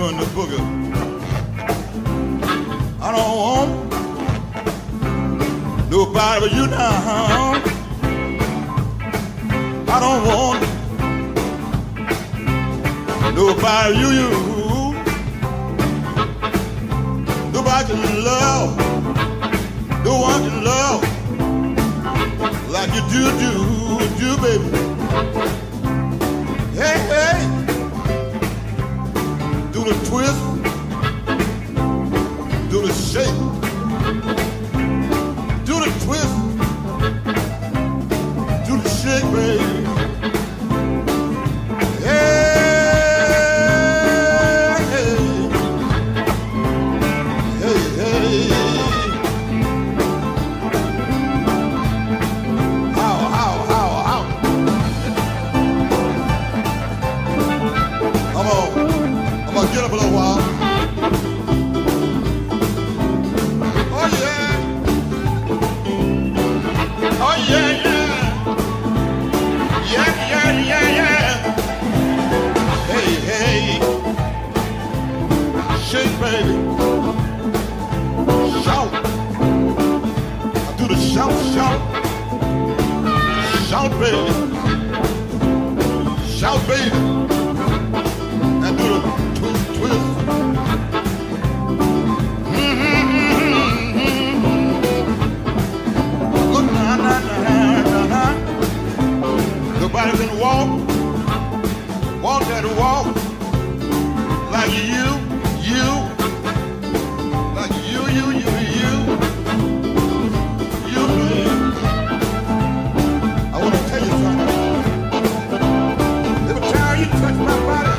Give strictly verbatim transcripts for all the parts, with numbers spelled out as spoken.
doing the boogie. I don't want nobody but you now. I don't want nobody but you, you. Nobody can love, no one can love like you do, do, do, baby. Hey, hey, do the twist, do the shake, do the twist, do the shake, baby. Get up a little while. Oh yeah. Oh yeah, yeah. Yeah, yeah, yeah, yeah. Hey, hey. Shake, baby. Shout. I do the shout, shout. Shout, baby. Shout, baby. I do the twist, twist. Mm-hmm. Look, nah, nah, nah, nah, nah. Nobody can walk, walk that walk like you, you, like you, you, you, you, you, man. I want to tell you something. Every time you touch my body,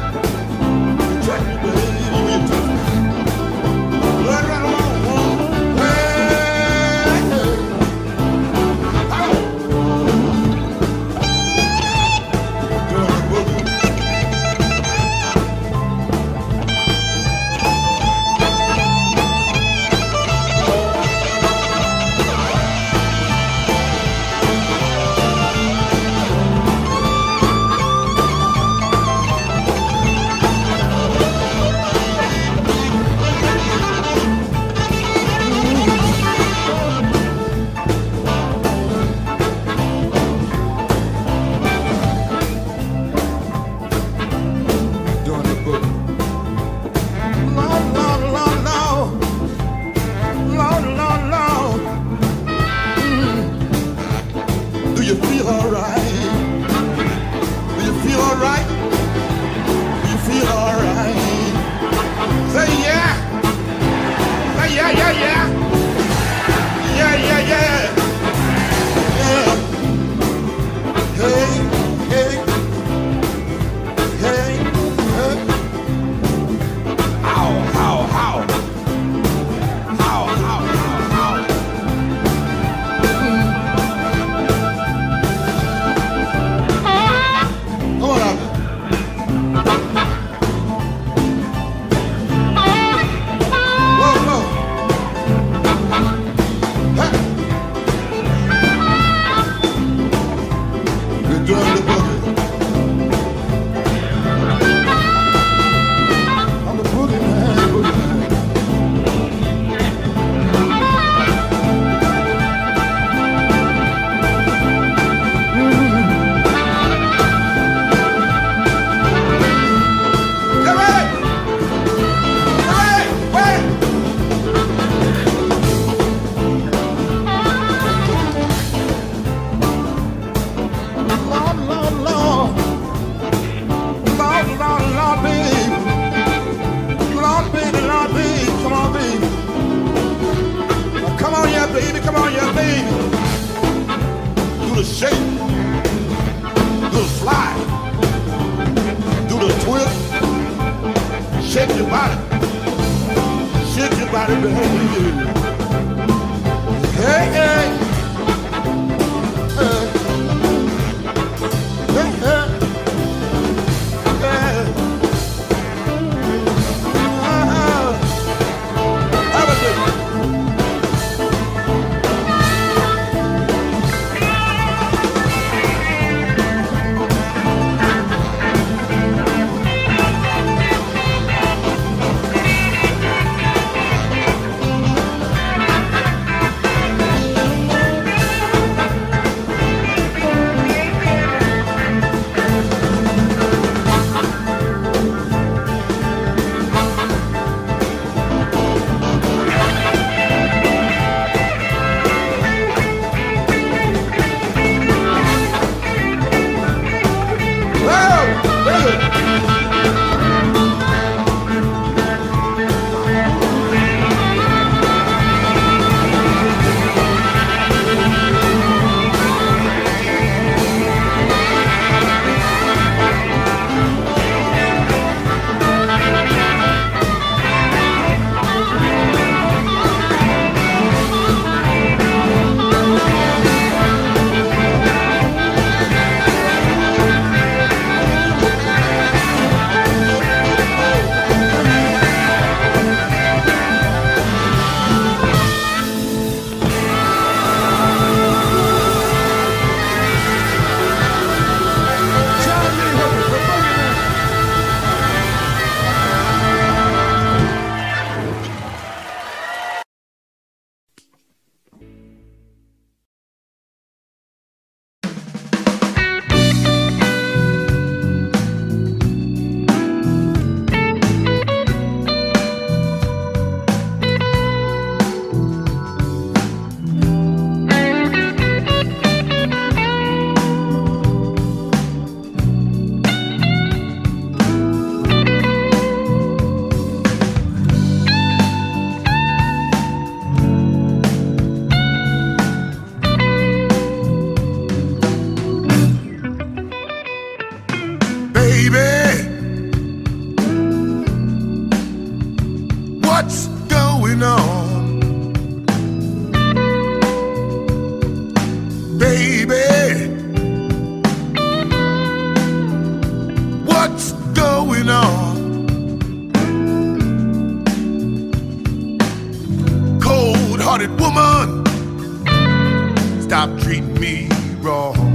wrong.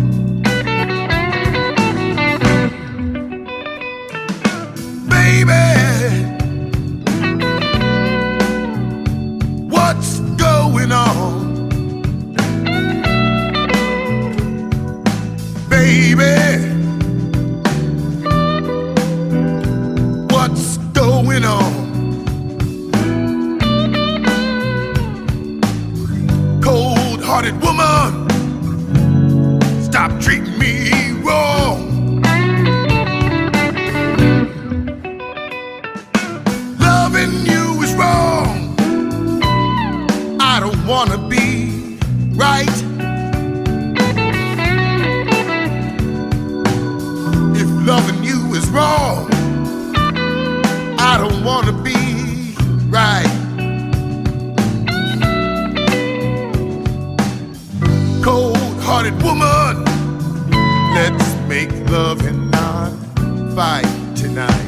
Baby, what's going on? Baby, what's going on? Cold-hearted woman, stop treating me wrong. Loving you is wrong. I don't wanna be right. If loving you is wrong, I don't wanna be right. Cold-hearted woman, let's make love and not fight tonight.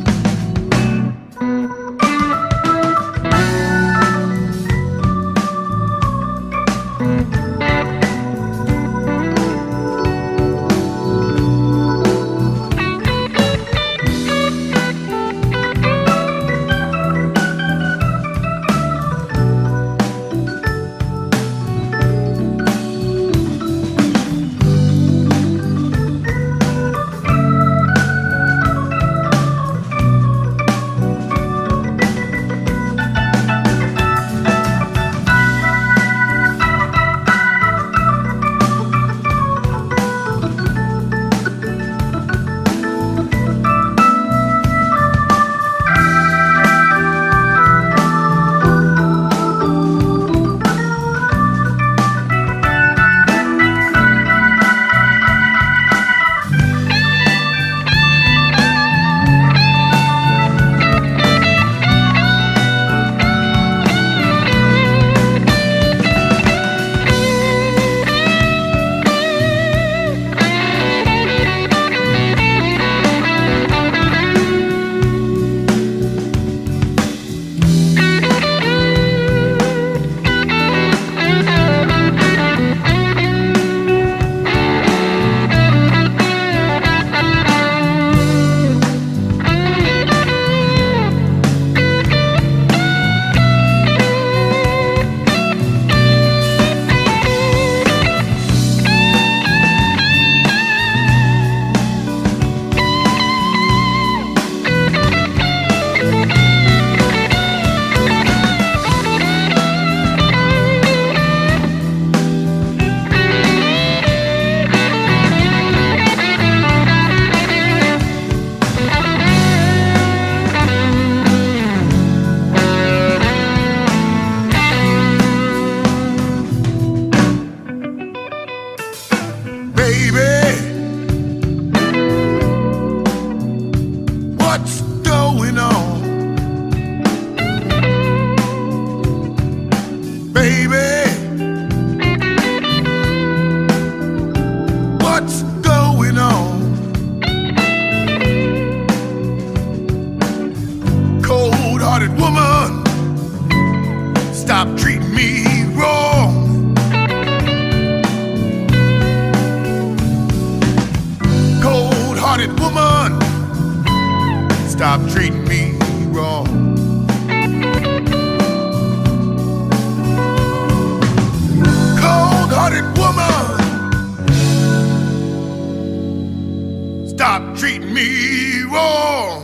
Stop treating me wrong. Cold-hearted woman, stop treating me wrong.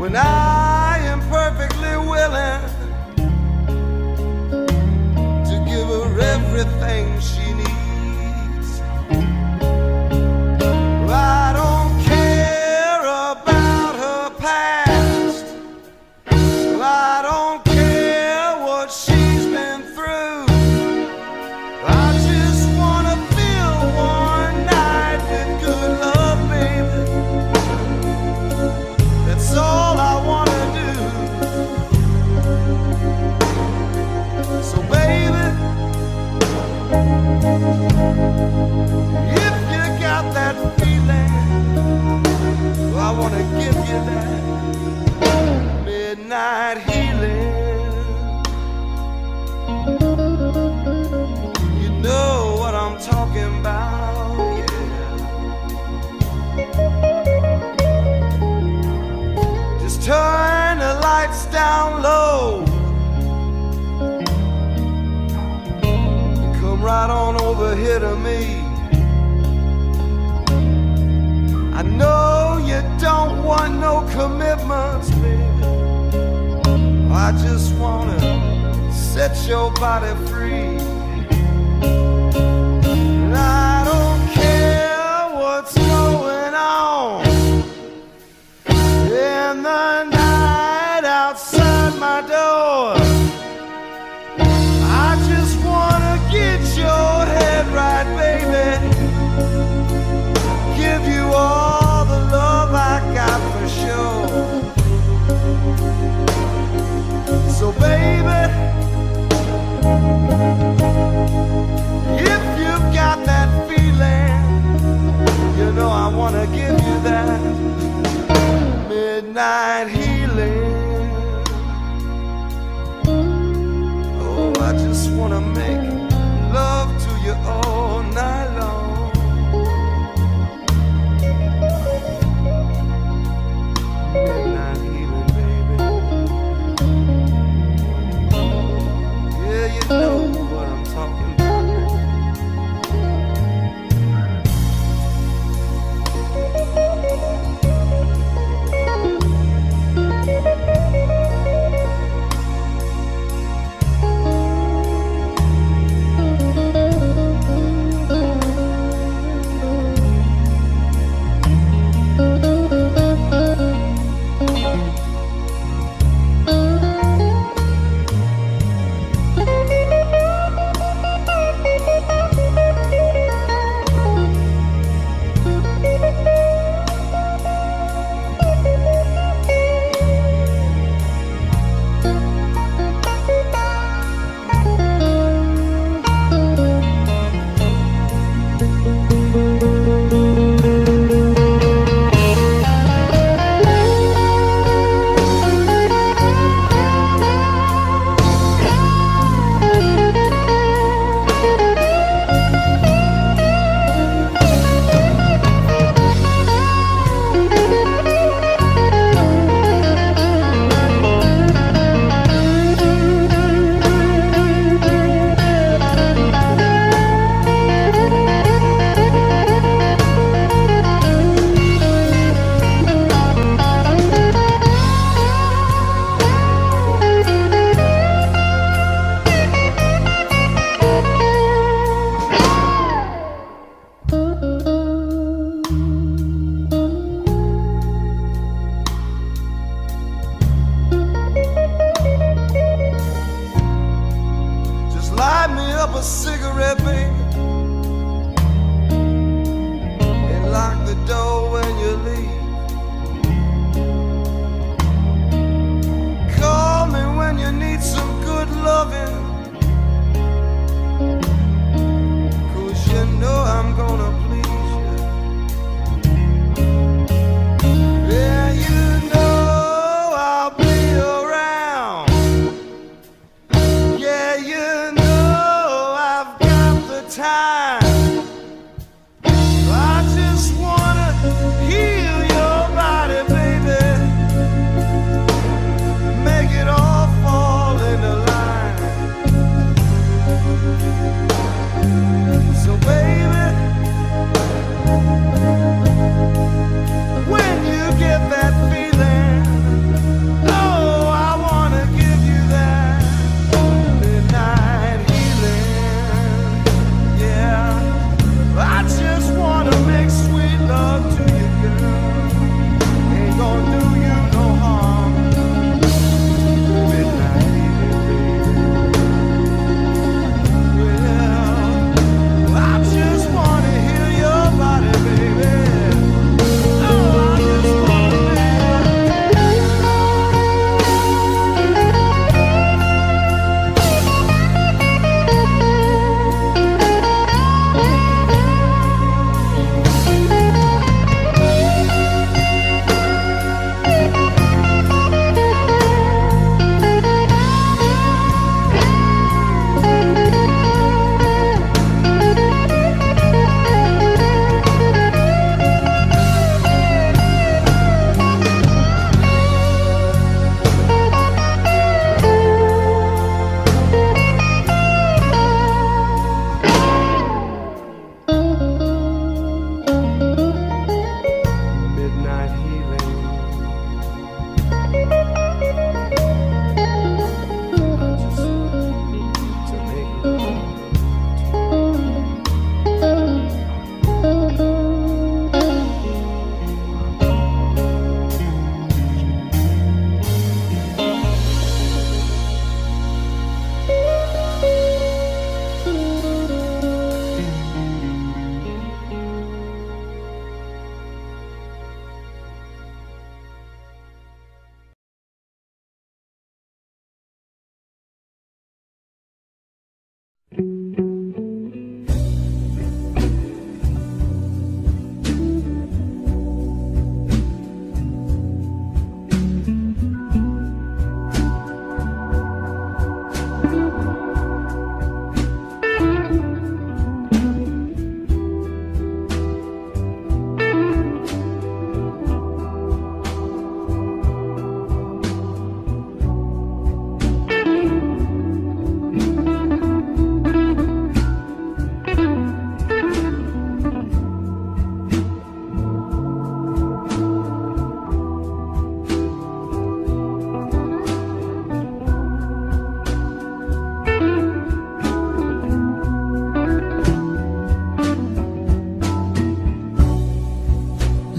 when I am perfectly willing to give her everything she needs. I don't care about her past. I don't care what she's been through. I just wanna feel one night with good love, baby. That's all I wanna do. So baby, if you got that feeling, I wanna give you that midnight healing. You know what I'm talking about, yeah. Just turn the lights down low and come right on over here to me. I know you don't want no commitments, baby. I just wanna set your body free. And I don't care what's going on in the night outside my door. I just wanna get your head right, baby. Give you all the love I got for sure. So baby, if you've got that feeling, you know I wanna give you that midnight healing. Oh, I just wanna make love to you all night long. Midnight healing, baby. Yeah, you know what I'm talking about.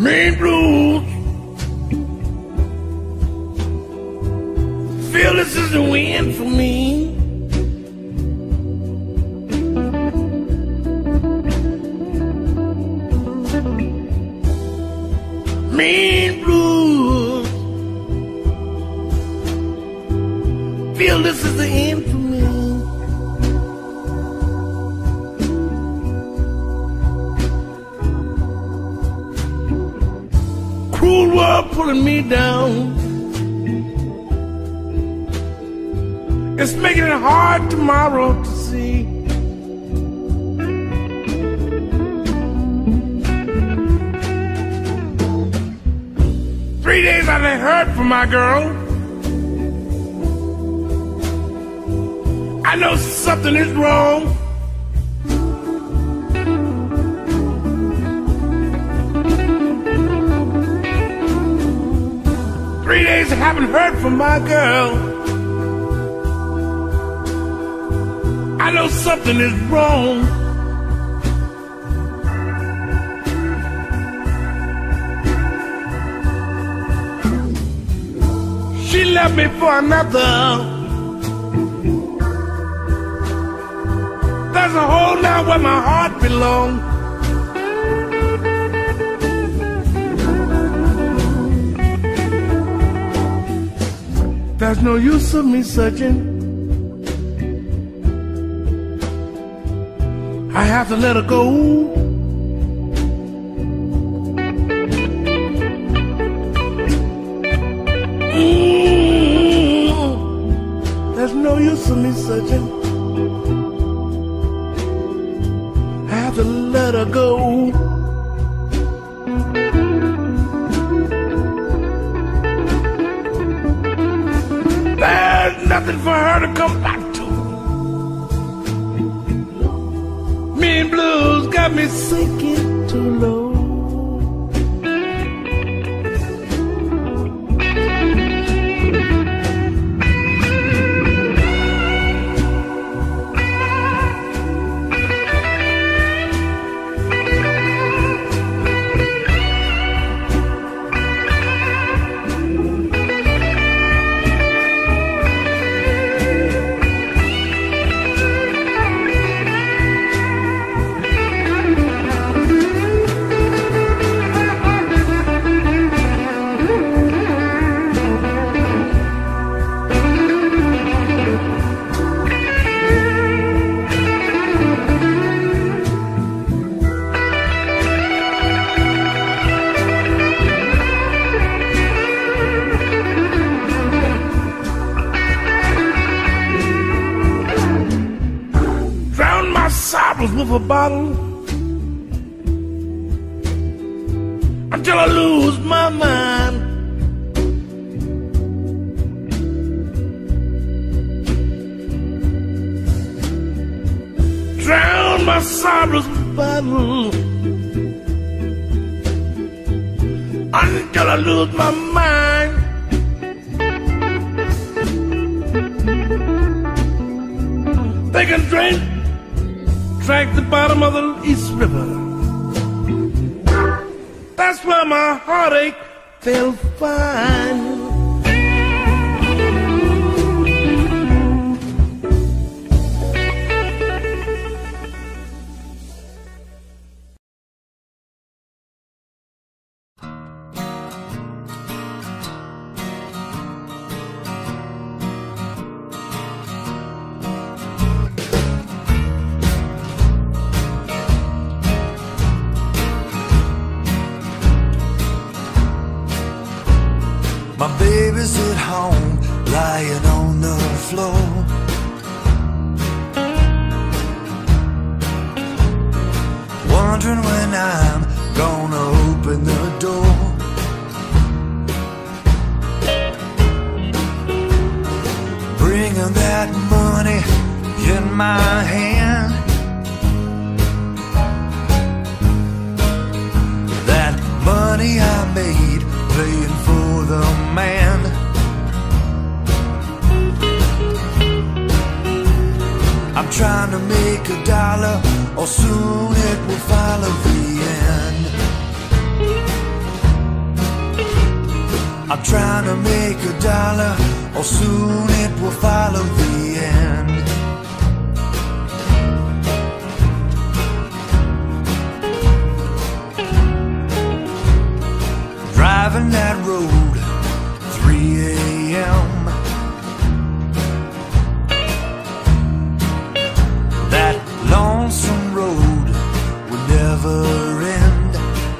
Mean blues. Feel this is the wind for me. Mean blues. Feel this is the end for me. Cruel world pulling me down. It's making it hard tomorrow to see. Three days I ain't heard from my girl. I know something is wrong. Three days I haven't heard from my girl. I know something is wrong. She left me for another. There's a hole now where my heart belongs. There's no use of me searching. I have to let her go. Mm-hmm. There's no use of me searching. I have to let her go. There's nothing for her to come back to. Mean blues got me sinking too low. With a bottle until I lose my mind. Drown my sorrows with a bottle until I lose my mind. They can drink Drank the bottom of the East River. That's where my heartache felt fine. My baby's at home, lying on the floor. Wondering when I'm gonna open the door. Bringing that money in my hand. That money I made playing for the man. I'm trying to make a dollar, or soon it will follow the end. I'm trying to make a dollar, or soon it will follow the end. Driving that road, three A M That lonesome road will never end.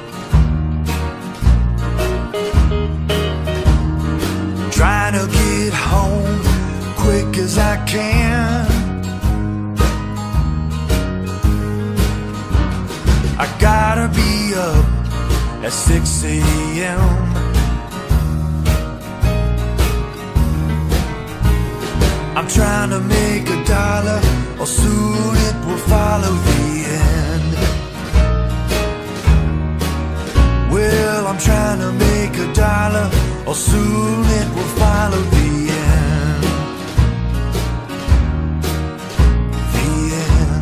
Trying to get home quick as I can. I gotta be up at six A M I'm trying to make a dollar, or soon it will follow the end. Well, I'm trying to make a dollar, or soon it will follow the end. The end.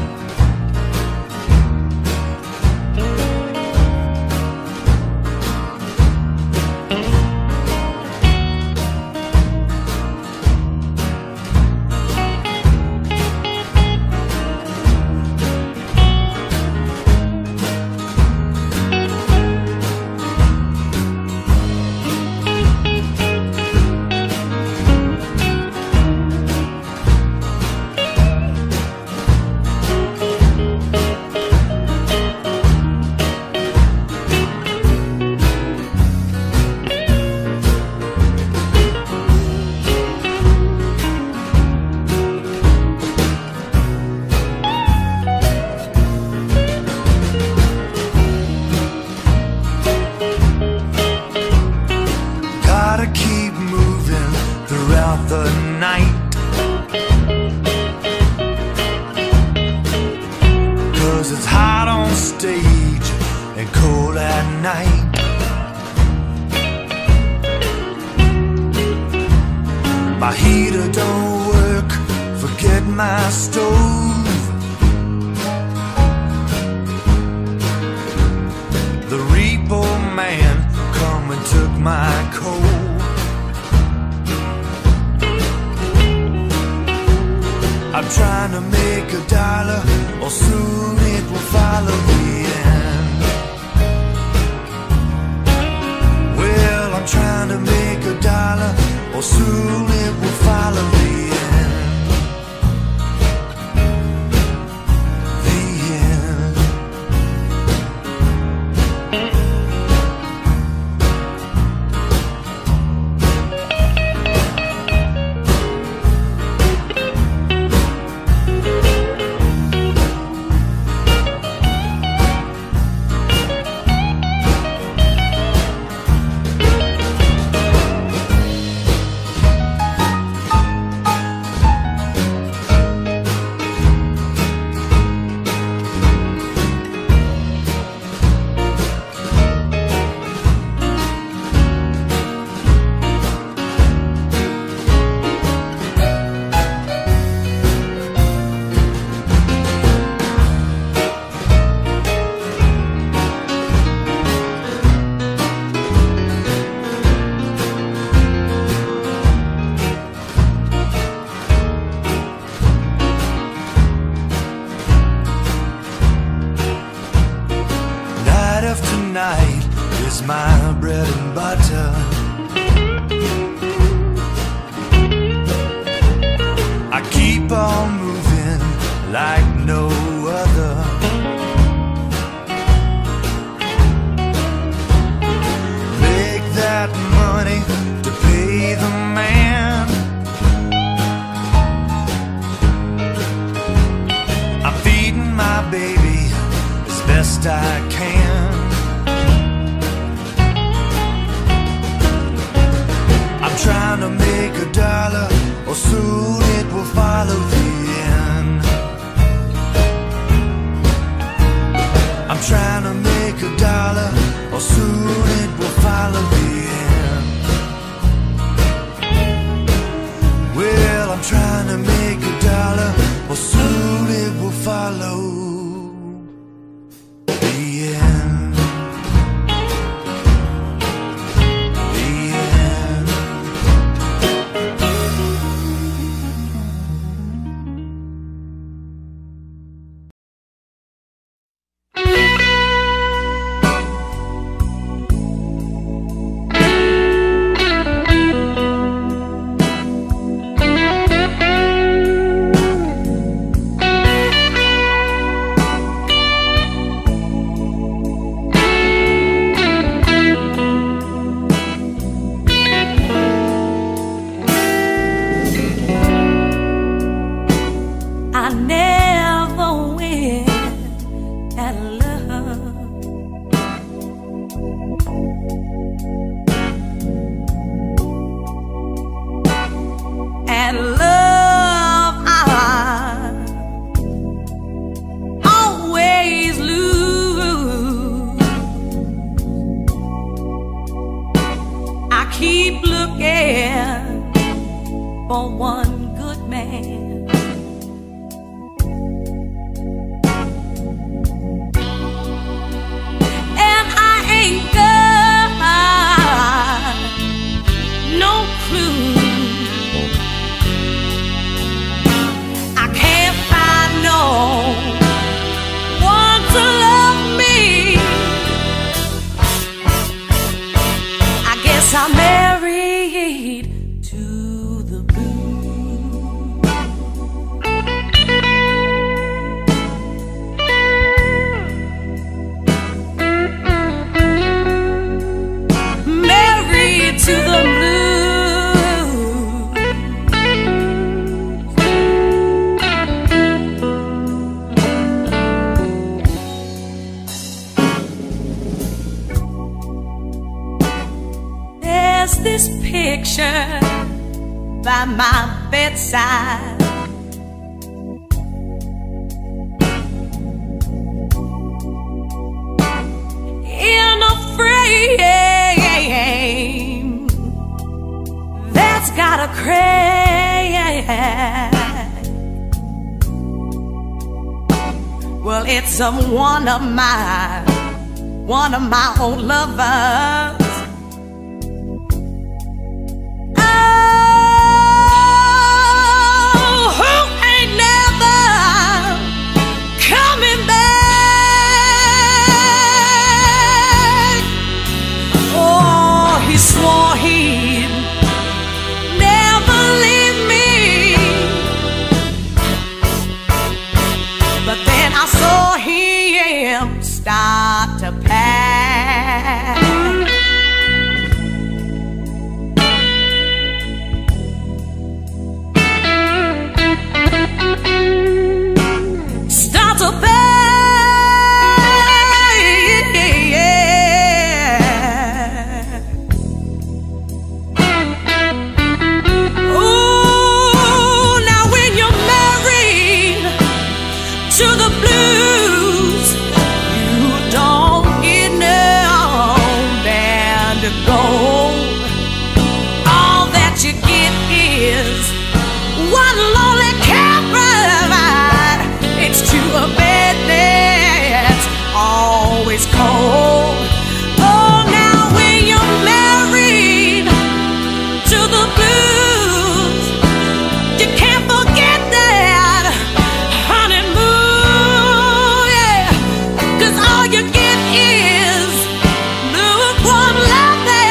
Keep moving throughout the night, 'cause it's hot on stage and cold at night. My heater don't work, forget my stove. The repo man come and took my coal. I'm trying to make a dollar, or soon it will follow the end. Well, I'm trying to make a dollar, or soon it will follow the end. The end. Tonight is my bread and butter. I keep on moving like no other. Make that money to pay the man. I'm feeding my baby as best I can. Trying to make a dollar, or soon it will follow the end. I'm trying to make a dollar, or soon it will follow the end. Well, I'm trying to make a dollar, or soon it will follow the end. The end. keep looking for one good man. And I ain't got no clue. I can't find no one to love me. I guess I'm married to the blues. Married to the blues. There's this picture by my bedside. In a frame that's got a crack. Well, it's um, one of my, one of my old lovers. Swore he'd never leave me, but then I saw him start to pack. Start to pack. All that you get is one lonely caravan. It's to a bed that's always cold. Oh, now when you're married to the blues, you can't forget that honeymoon, yeah. 'Cause all you get is lukewarm love.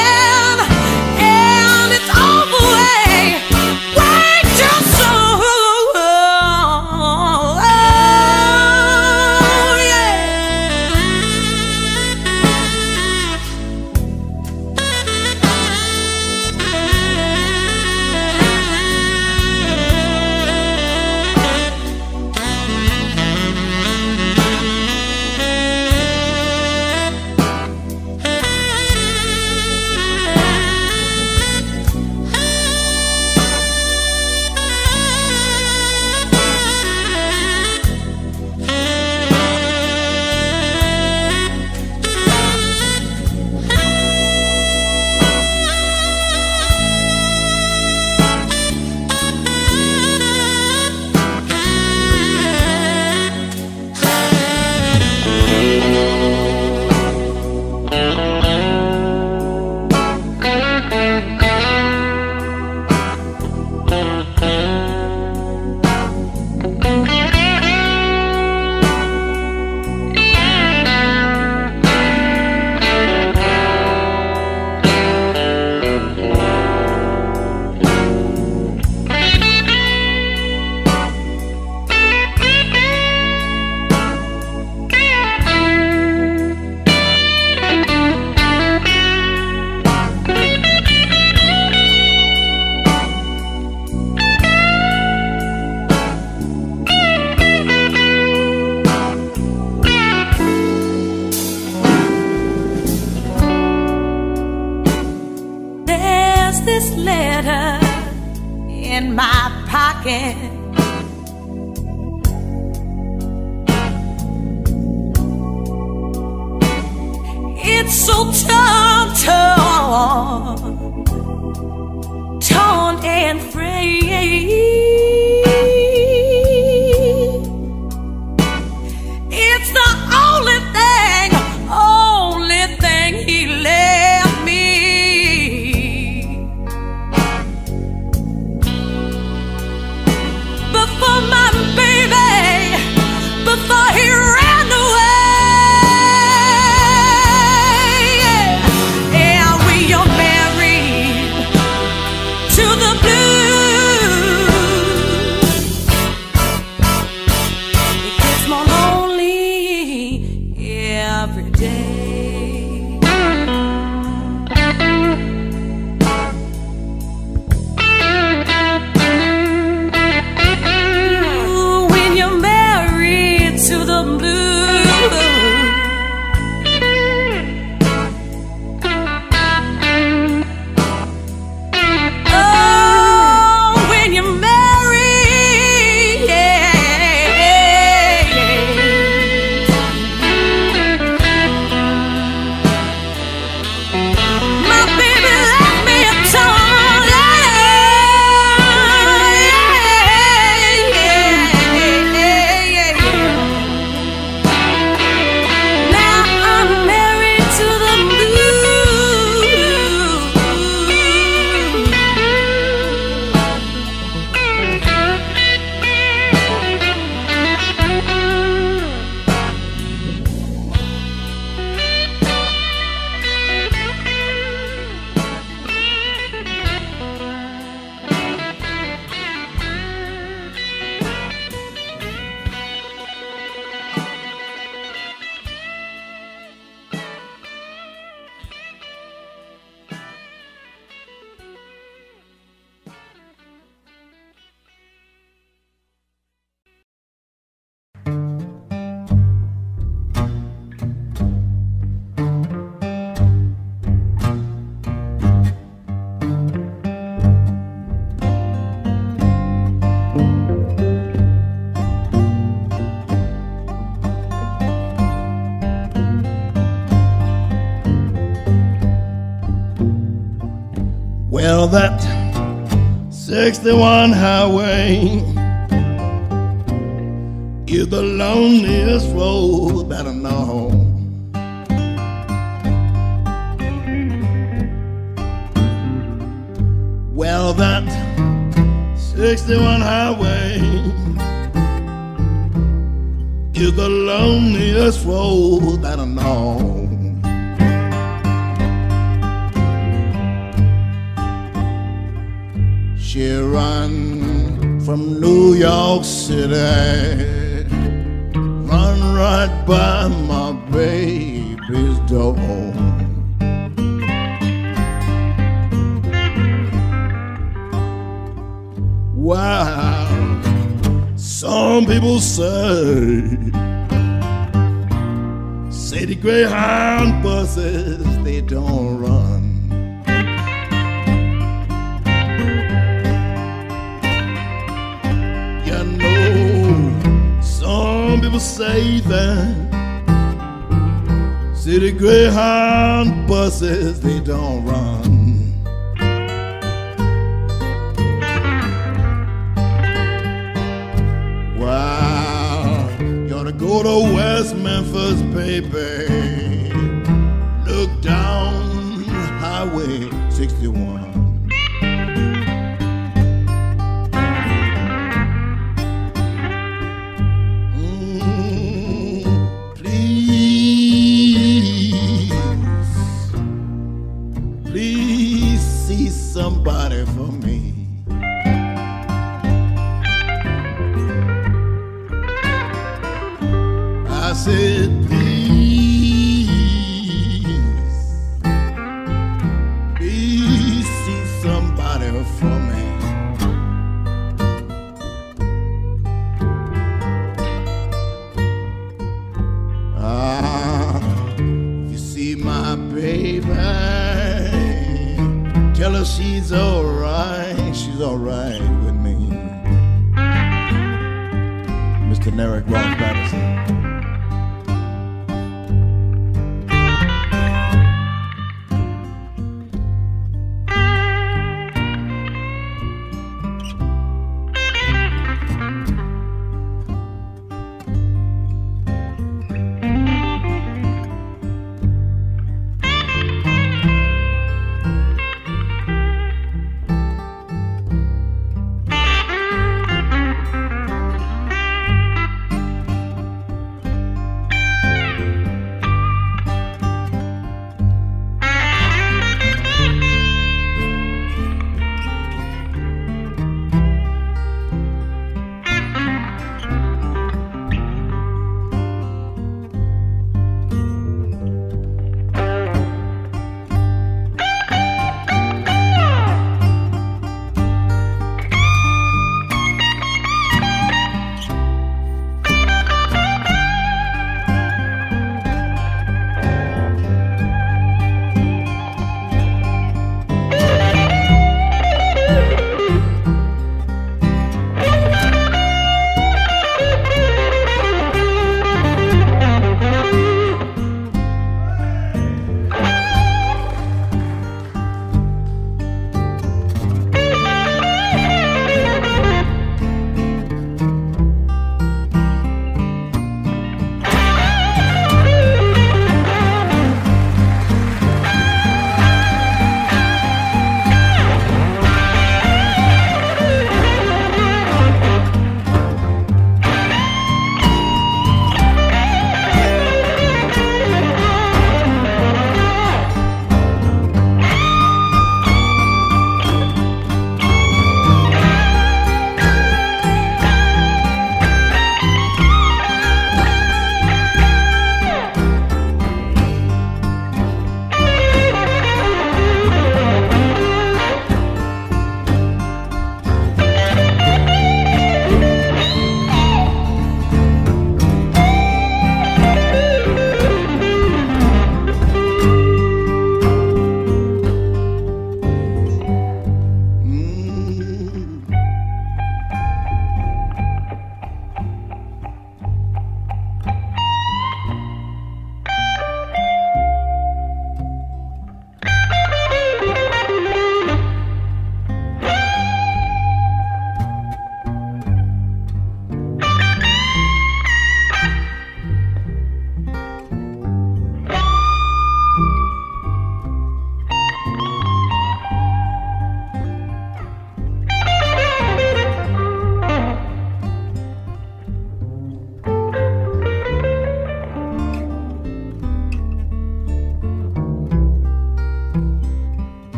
This letter in my pocket. It's so torn, torn torn and frayed. It's the only thing, only thing he left me. Before my baby, before he ran away. Yeah, we are married to the blues. It gets more lonely every day. Ooh, when you're married to the blues. Oh, when you're married, yeah. My baby left me a torn, now I'm married to the Well, that sixty-one highway is the loneliest road that I know. Well, that sixty-one highway is the loneliest road that I know. She run from New York City, run right by my baby's door. Wow, some people say, say the Greyhound buses, they don't run. Some people say that city Greyhound buses, they don't run. Wow, you ought to go to West Memphis, baby. Look down Highway sixty-one. Somebody for me. I said, please, please see somebody for me. Ah, if you see my baby, tell her she's alright, she's alright with me. Mister Derek Ross Patterson.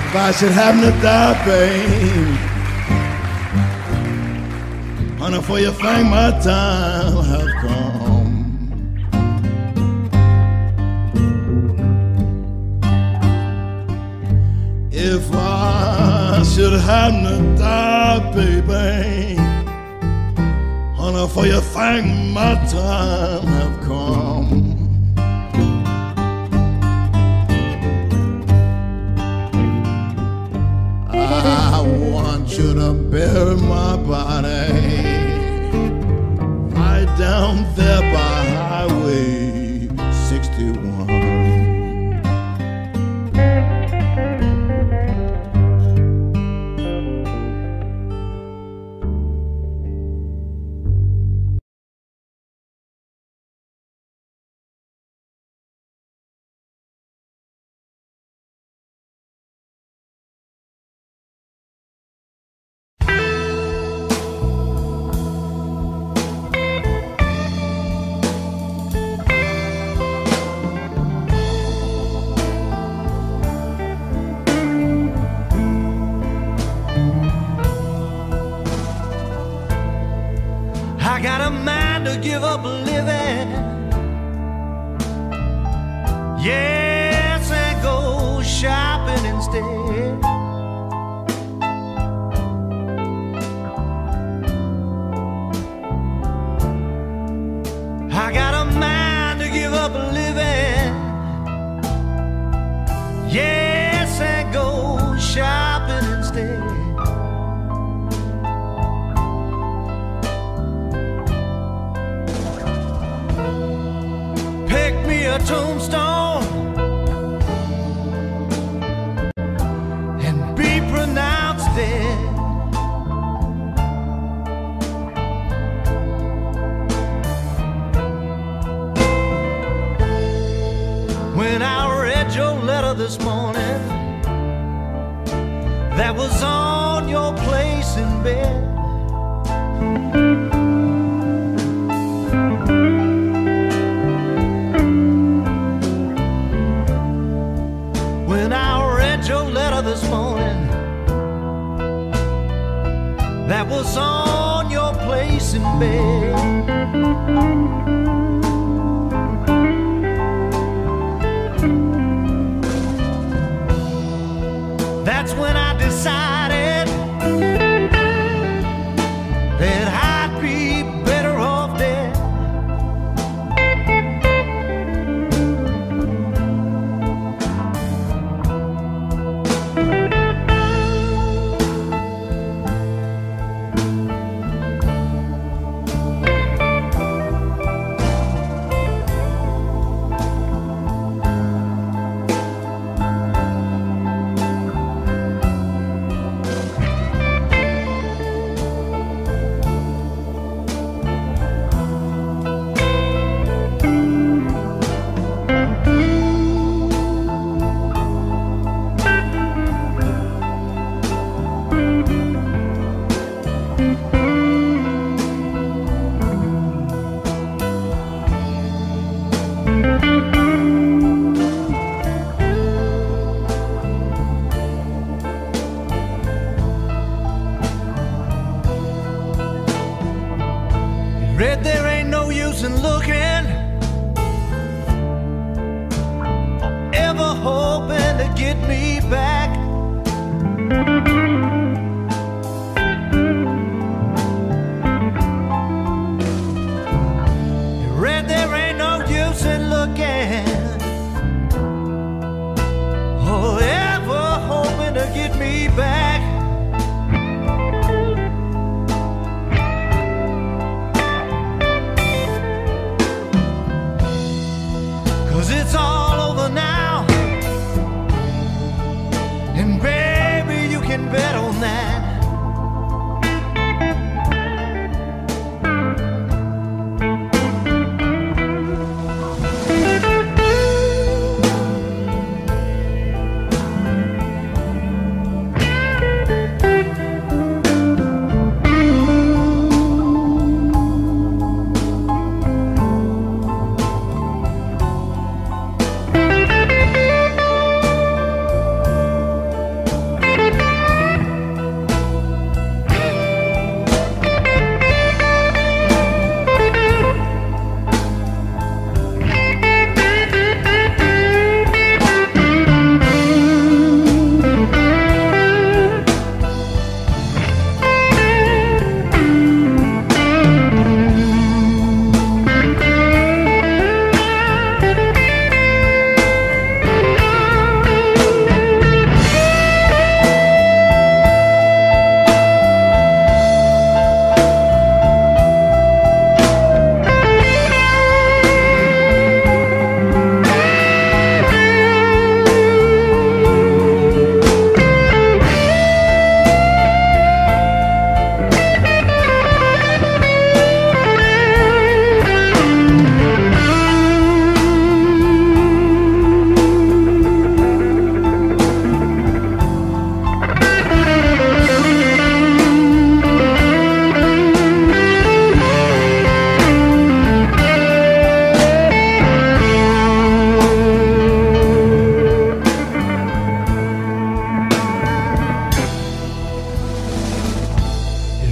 If I should happen to die, babe, honey, for you think my time have come. If I should happen to die, baby, honey, for you think my time have come. I want you to bury my body right down there by Highway sixty-one. I got a mind to give up living, yes, and go shopping instead. I got a mind to give up living, yes, and go shopping instead. A tombstone and be pronounced dead. When I read your letter this morning that was on your place in bed, this morning that was on your place in bed, that's when I decided that I'd be better off dead. Read there ain't no use in looking or ever hoping to get me back. Read there ain't no use in looking or ever hoping to get me back. It's all over now.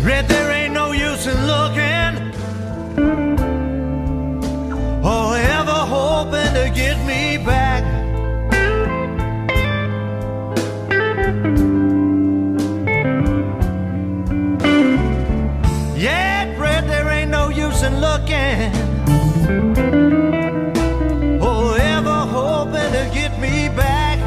Red, there ain't no use in looking or ever hoping to get me back. Yeah, Red, there ain't no use in looking or ever hoping to get me back.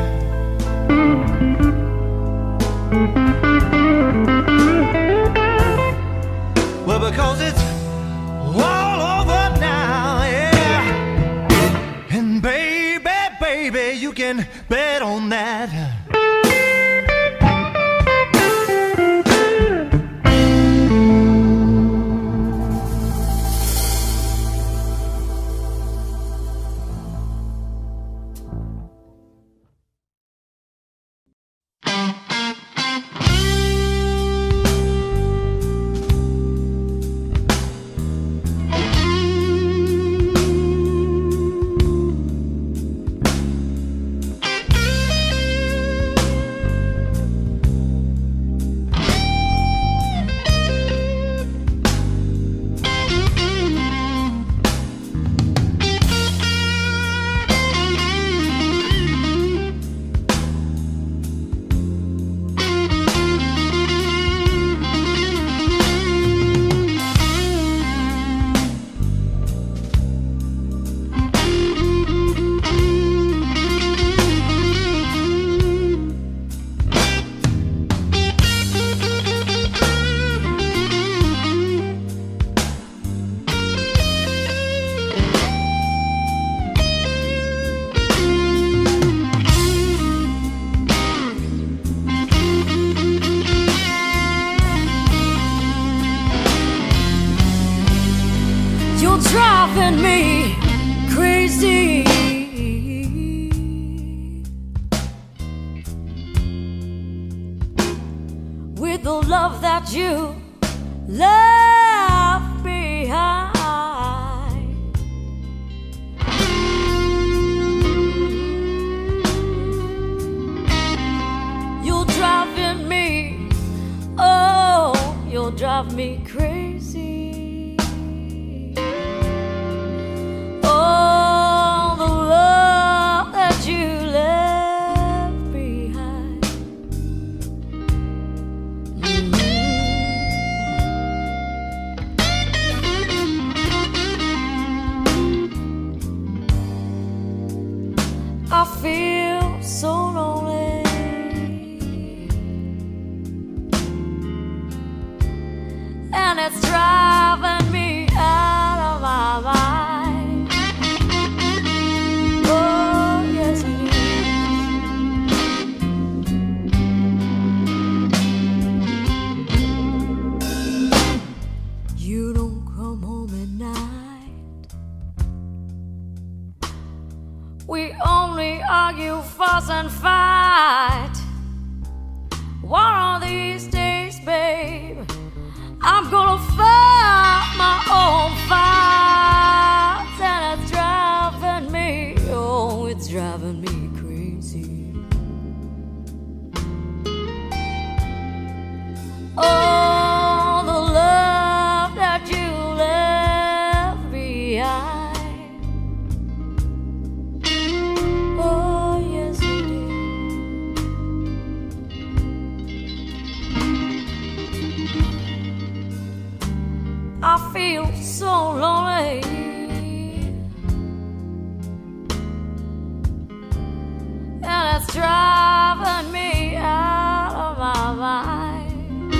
Well, because it's all over now, yeah. And baby, baby, you can bet on that. Driving me crazy. With the love that you left behind. You're driving me, oh, you'll drive me crazy. I feel so lonely, and it's driving me out of my mind. Oh, yes it is. You don't come home at night. We only argue, fuss and fight. One of these days, babe, I'm gonna fight my own fights. And it's driving me, oh, it's driving me crazy. Oh, the love that you left behind. I feel so lonely, and it's driving me out of my mind.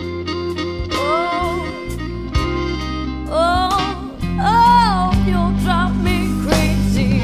Oh, oh, oh, you'll drive me crazy.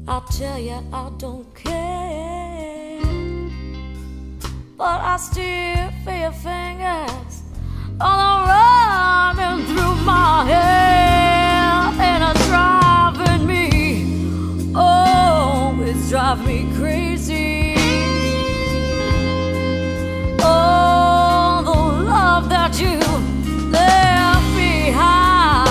I tell you I don't care, but I still feel your fingers all running through my hair, and it's driving me, oh, it's driving me crazy. Oh, the love that you left behind.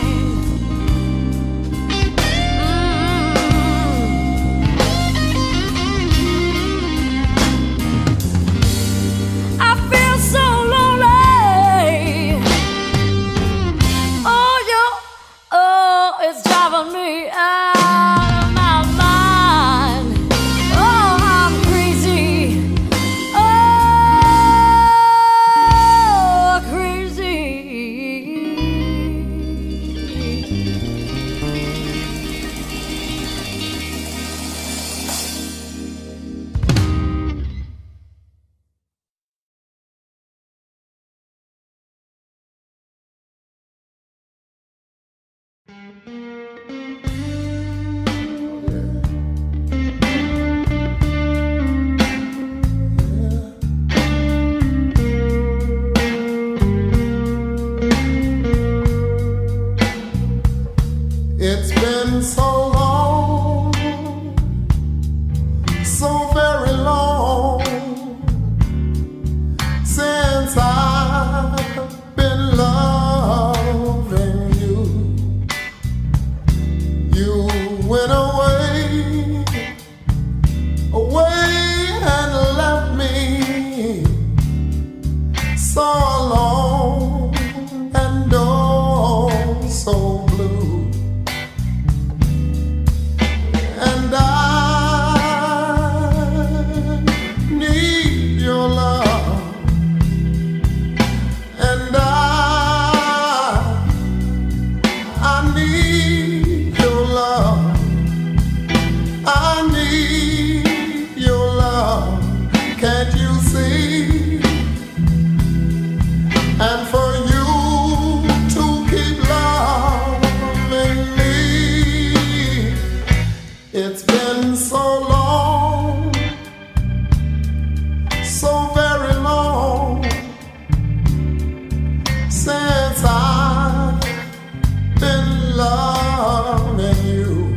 Me out of my mind. Oh, I'm crazy. Oh, crazy. It's been so long, so very long, since I've been loving you. You went away, away and left me so alone and oh so blue. And I need your love, and I, I need your love, I need your love, can't you see? And for you to keep loving me, it's been so long, so very long, since I've been loving you.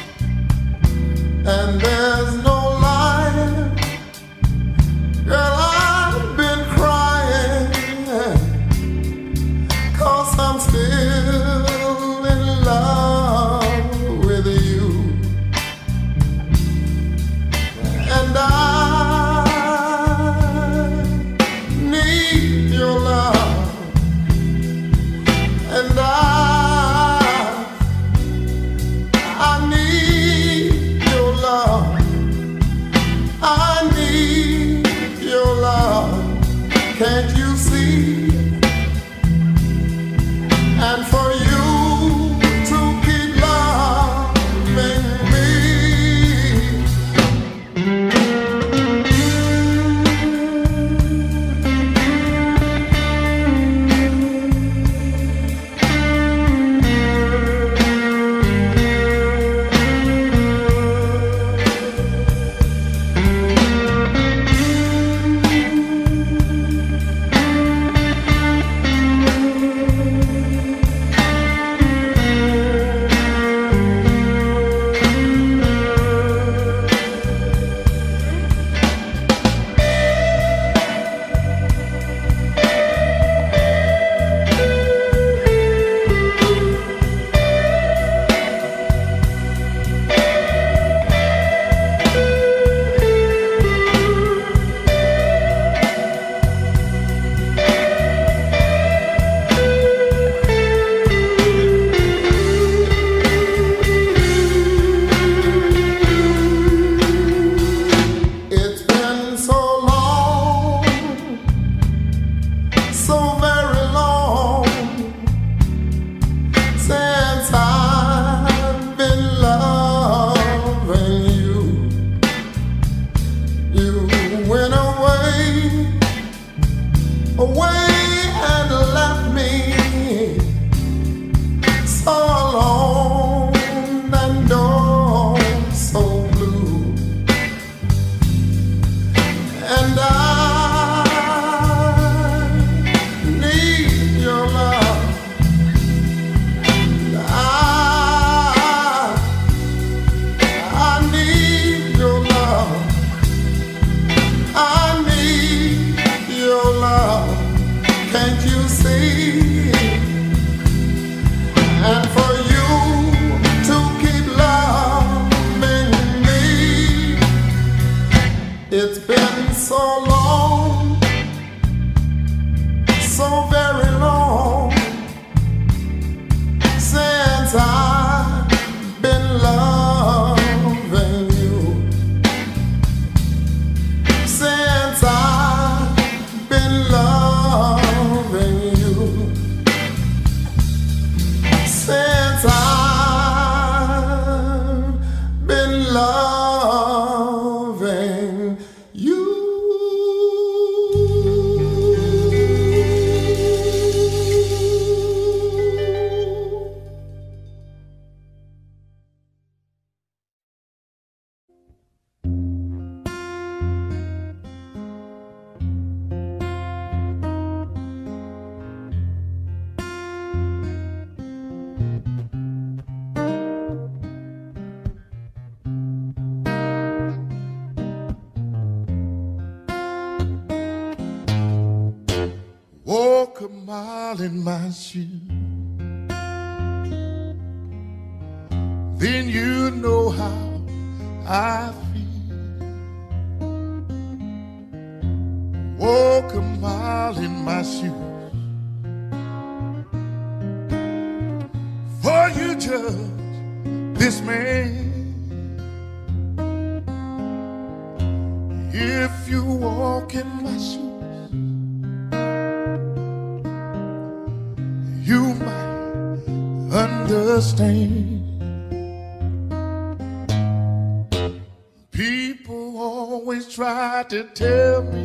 And there's no lie, girl, I've been crying, 'cause I'm still in love with you. And I need your love, and I, I need your love, so long, so very long, since I've been loving you, since I've been loving you, since I've been loving you. Walk a mile in my shoes, then you know how I feel. Walk a mile in my shoes, for you judge this man. If you walk in my shoes, you might understand. People always try to tell me,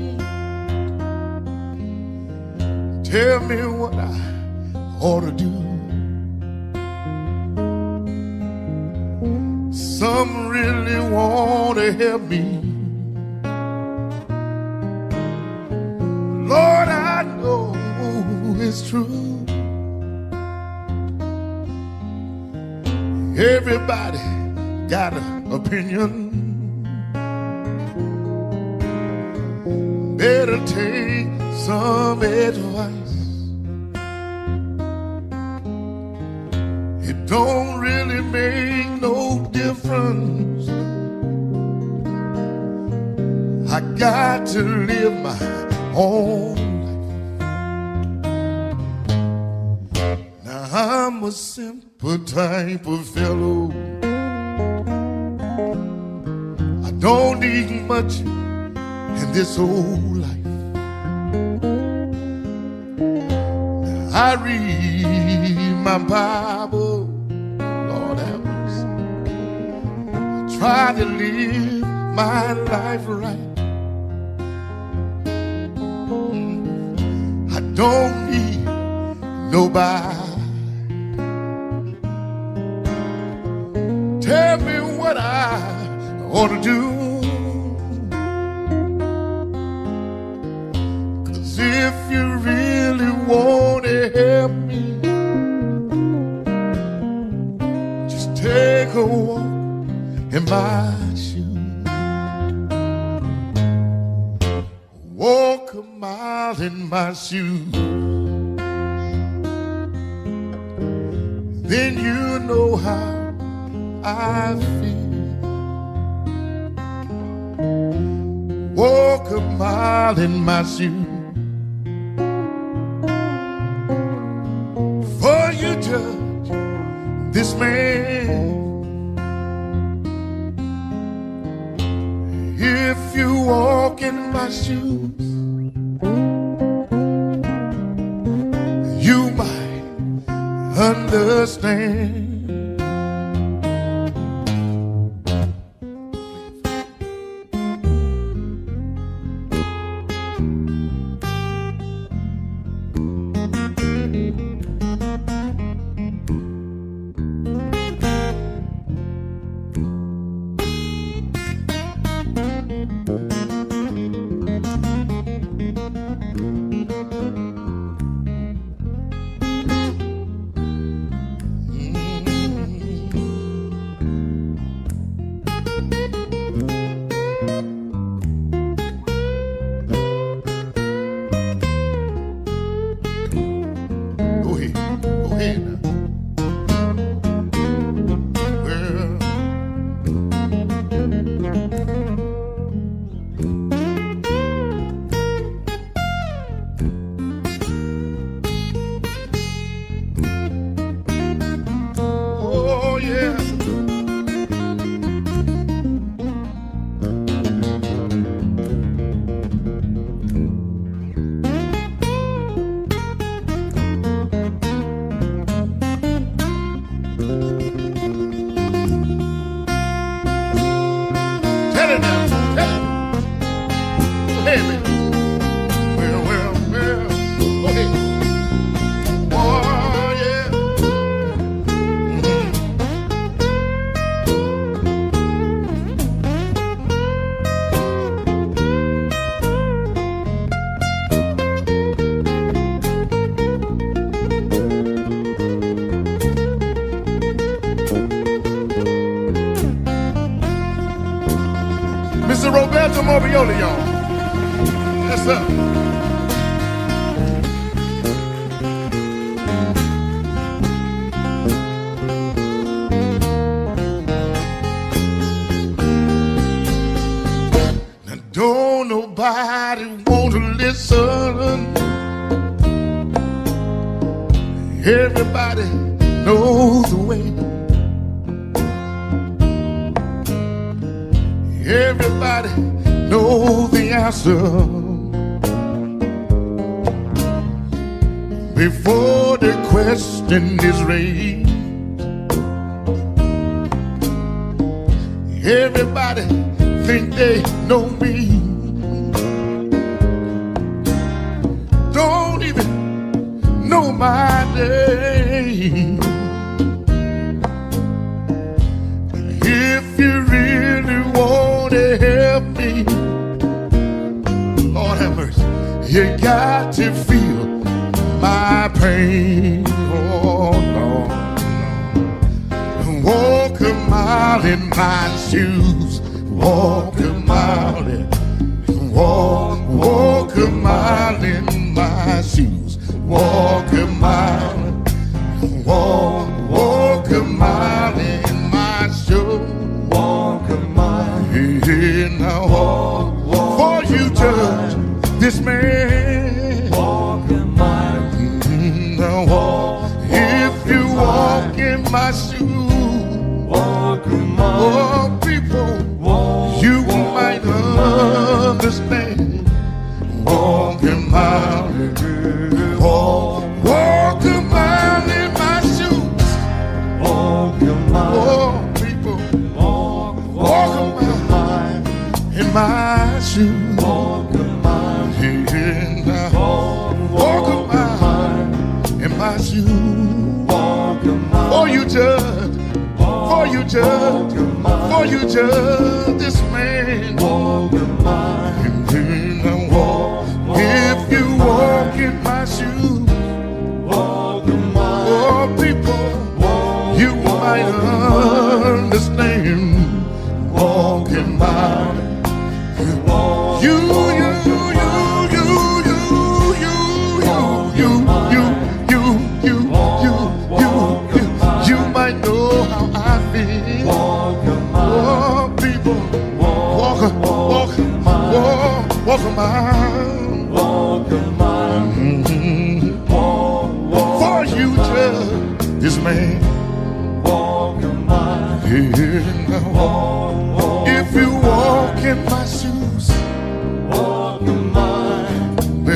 tell me what I ought to do. Some really want to help me. Lord, I know it's true. Everybody got an opinion. Better take some advice. It don't really make no difference. I got to live my own life. Now I'm a simple type of fellow. I don't need much in this old life. Now I read my Bible, Lord have mercy. I try to live my life right. I don't need nobody. Tell me what I ought to do. 'Cause if you really want to help me, just take a walk in my shoes. Walk a mile in my shoes, then you know how I feel. Walk a mile in my shoes, for you judge this man. If you walk in my shoes, you might understand. Mm-hmm. baby. Well, well, well. Go ahead. Oh, yeah. Mister Roberto Morioli, y'all. Yes, sir. Now don't nobody want to listen. Everybody knows the way. Everybody knows the answer. Before the question is raised, everybody think they know me. Don't even know my name. If you really want to help me, Lord have mercy, you got to feel my pain. Oh, Lord, Lord. Walk a mile in my shoes. Walk a mile in, walk, walk a mile in my shoes. Walk a mile, walk, walk a mile in my shoes. Walk a mile, yeah, now walk, walk for you judge this man. Walk a mile, mm-hmm, now walk, if you walk in my shoes. Walk a mile, oh people, walk, you walk might understand. Walk a mile, walk, walk a mile in my shoes. Walk a mile, oh people, walk, walk a mile in my shoes. Walk a mile, yeah, walk a mile in my shoes. Walk a mile, for you judge, for you judge, for you judge this man. Walk a mile, and then I walk. If you walk in my shoes, walk a mile, oh people, you might understand. Walk a mile. You, you, you, you, you, you, you, you, you, you, you, you, you, you, you might know how I feel. Oh, people, walk a, walk, walk, walk a mile. Walk a mile. Mm-hmm. For you judge this man. Walk a mile. Yeah, walk. If you walk in my shoes, walk a mile.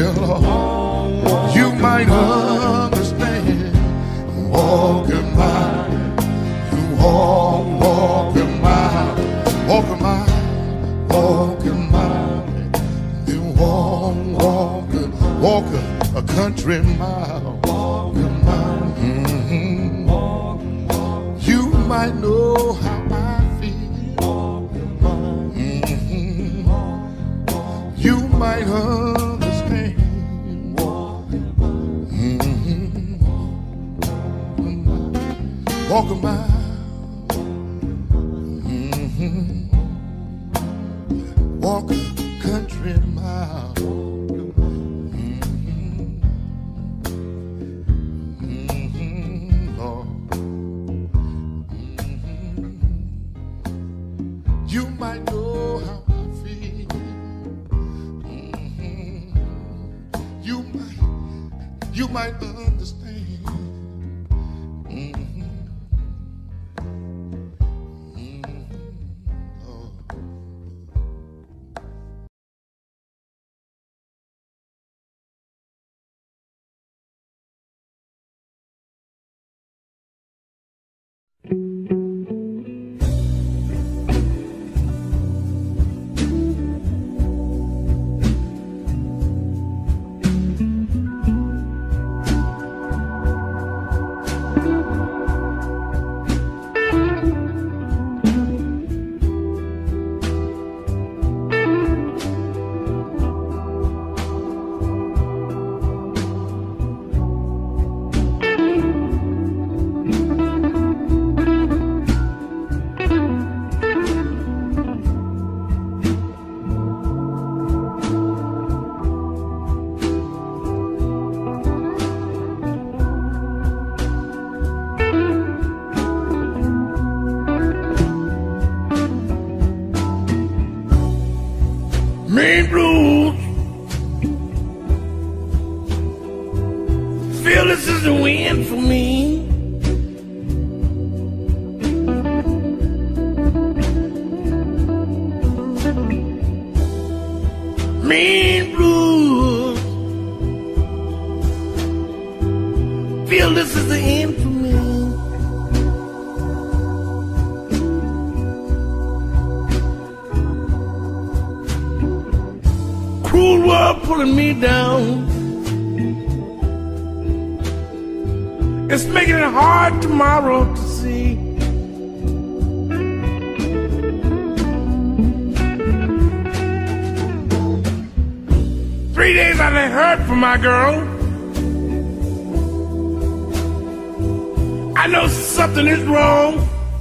Well, you might understand. Walk a mile. You walk, walk a mile. Walk a mile. Walk a mile. Then walk, walk, walk a, a country mile. Walk a mile. Mm-hmm. You might know how I feel. Mm-hmm. You might understand. Mm-hmm. Walk a mile. Mm-hmm. Walk a country mile. You might know how I feel. Mm-hmm. You might, you might understand. Mm-hmm. Mm-hmm. Oh. Mean blues. Feel this is the wind for me. Mean blues. Feel this is the end for me. Cruel world pulling me down. It's making it hard tomorrow to see. Three days I ain't heard from my girl. I know something is wrong.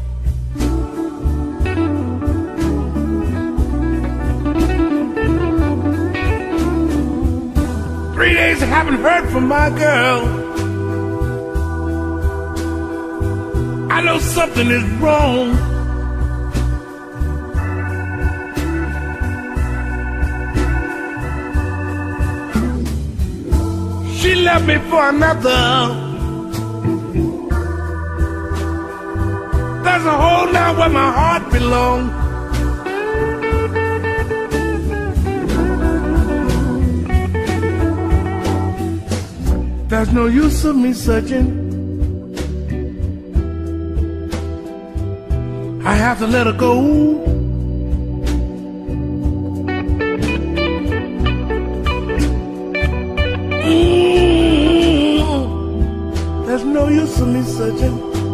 Three days I haven't heard from my girl. I know something is wrong. She left me for another. There's a hole now where my heart belongs. There's no use of me searching. I have to let her go. Mm-hmm. There's no use of me searching.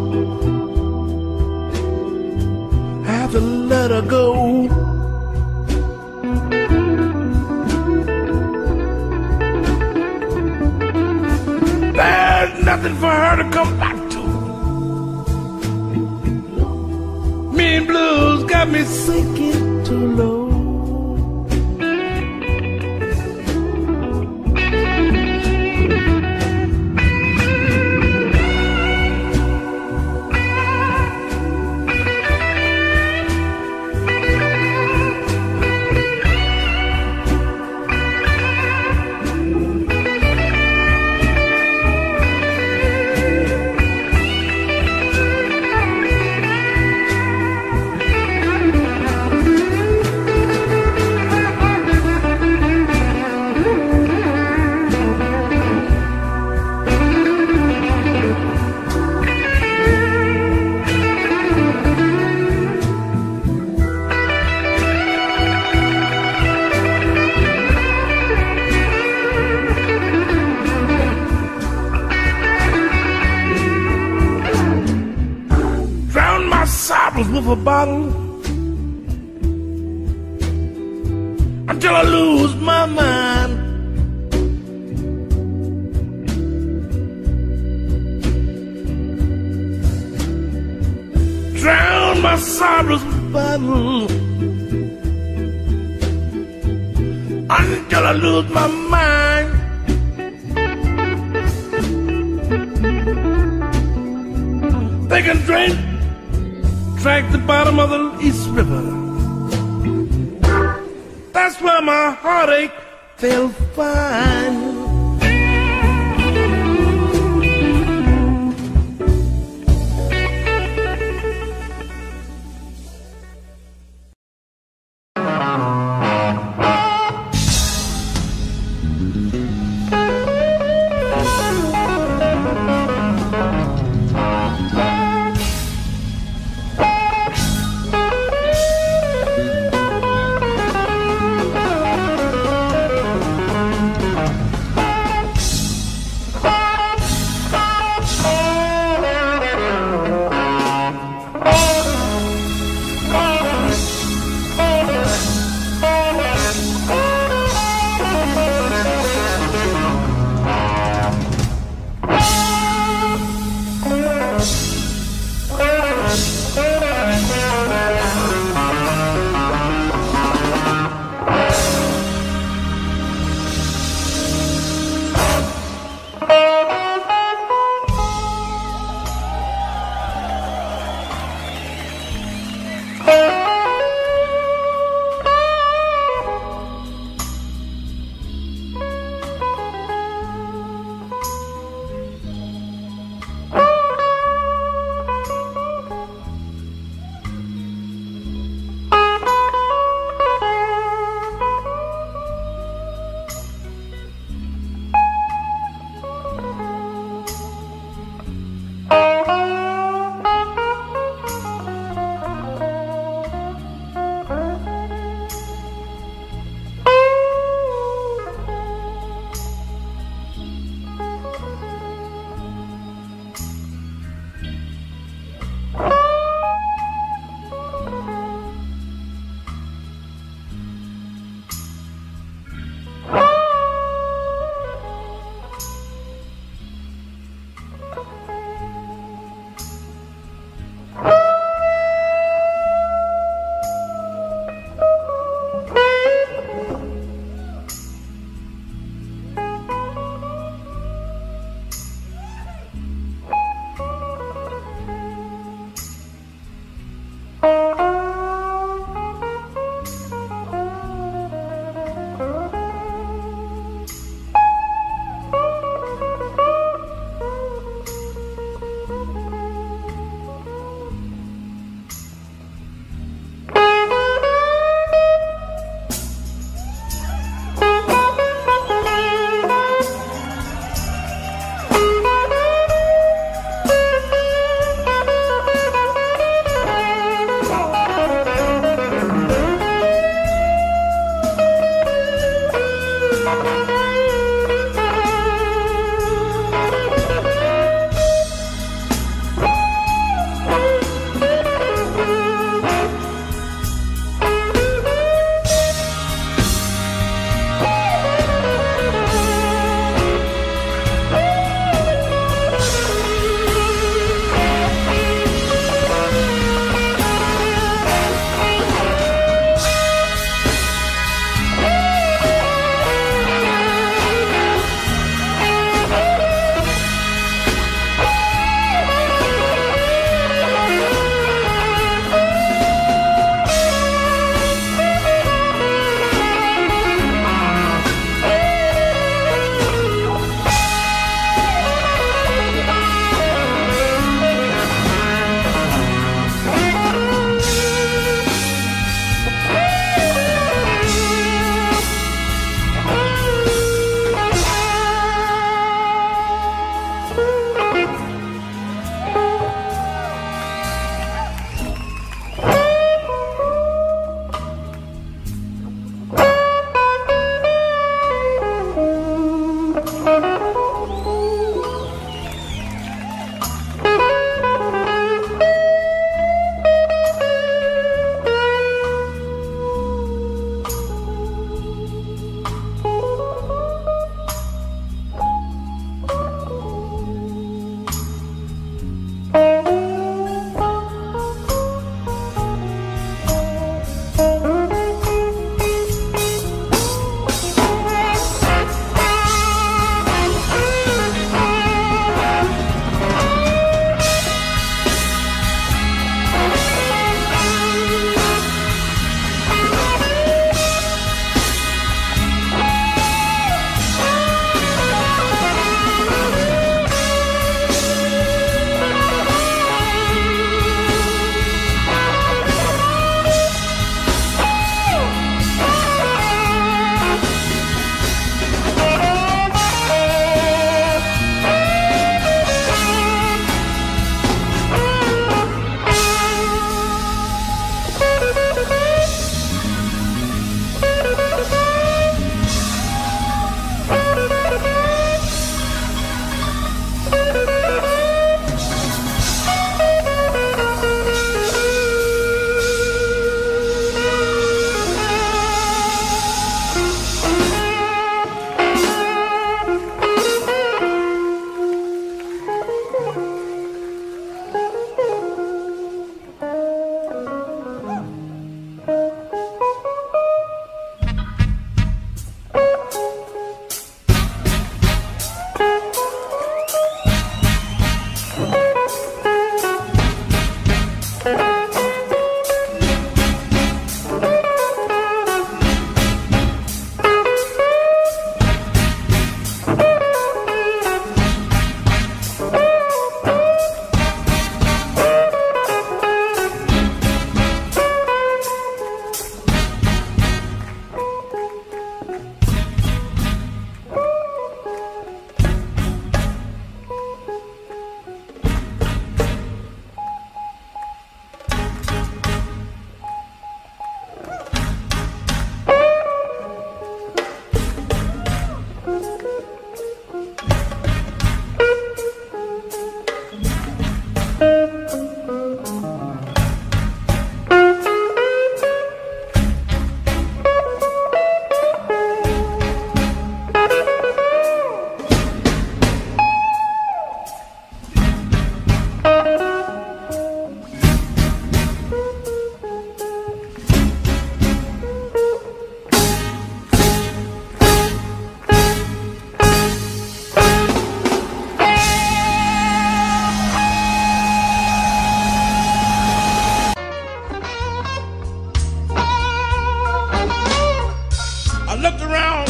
I have to let her go. There's nothing for her to come back to. Mean blues got me sinking too low. With a bottle until I lose my mind. Drown my sorrows with a bottle until I lose my mind. They can drink Track the bottom of the East River. That's where my heartache they'll find.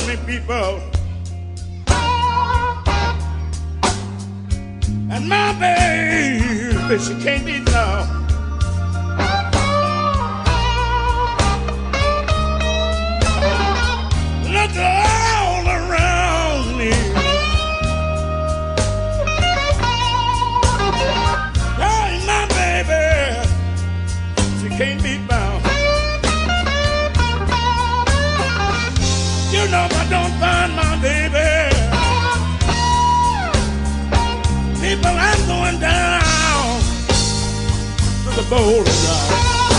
me people. And my baby, she can't be loved. Look all around me. Hey, my baby, she can't be bound. You know I don't find my baby. People, I'm going down to the bowling ground.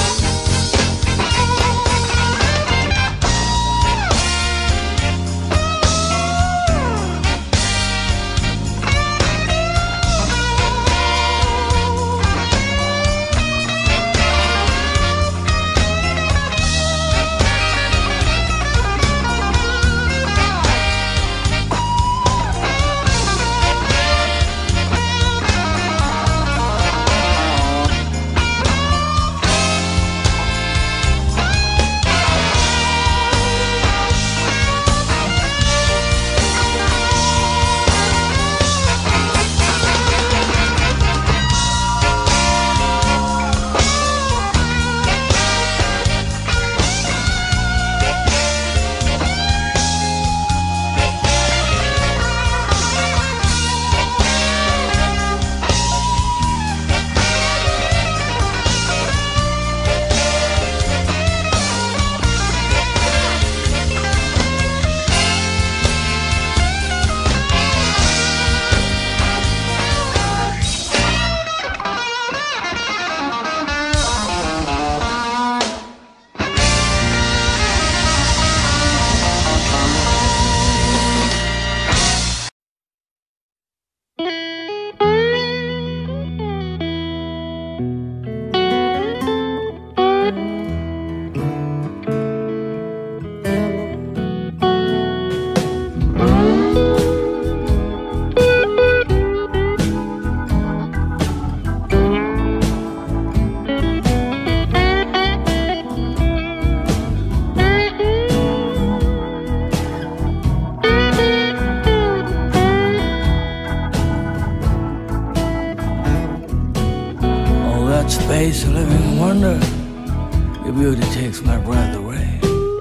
Space, a living wonder. Your beauty takes my breath away.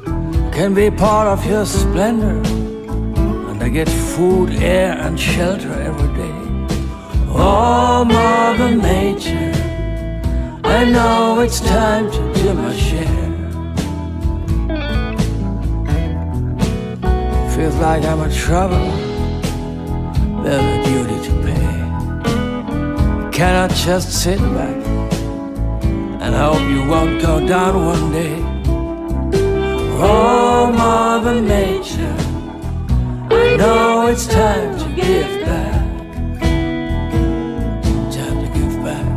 Can be part of your splendor, and I get food, air, and shelter every day. Oh, Mother Nature, I know it's time to do my share. Feels like I'm a traveler, there's a duty to pay. Cannot just sit back and I hope you won't go down one day. Oh, Mother Nature, I know it's time to give back. Time to give back.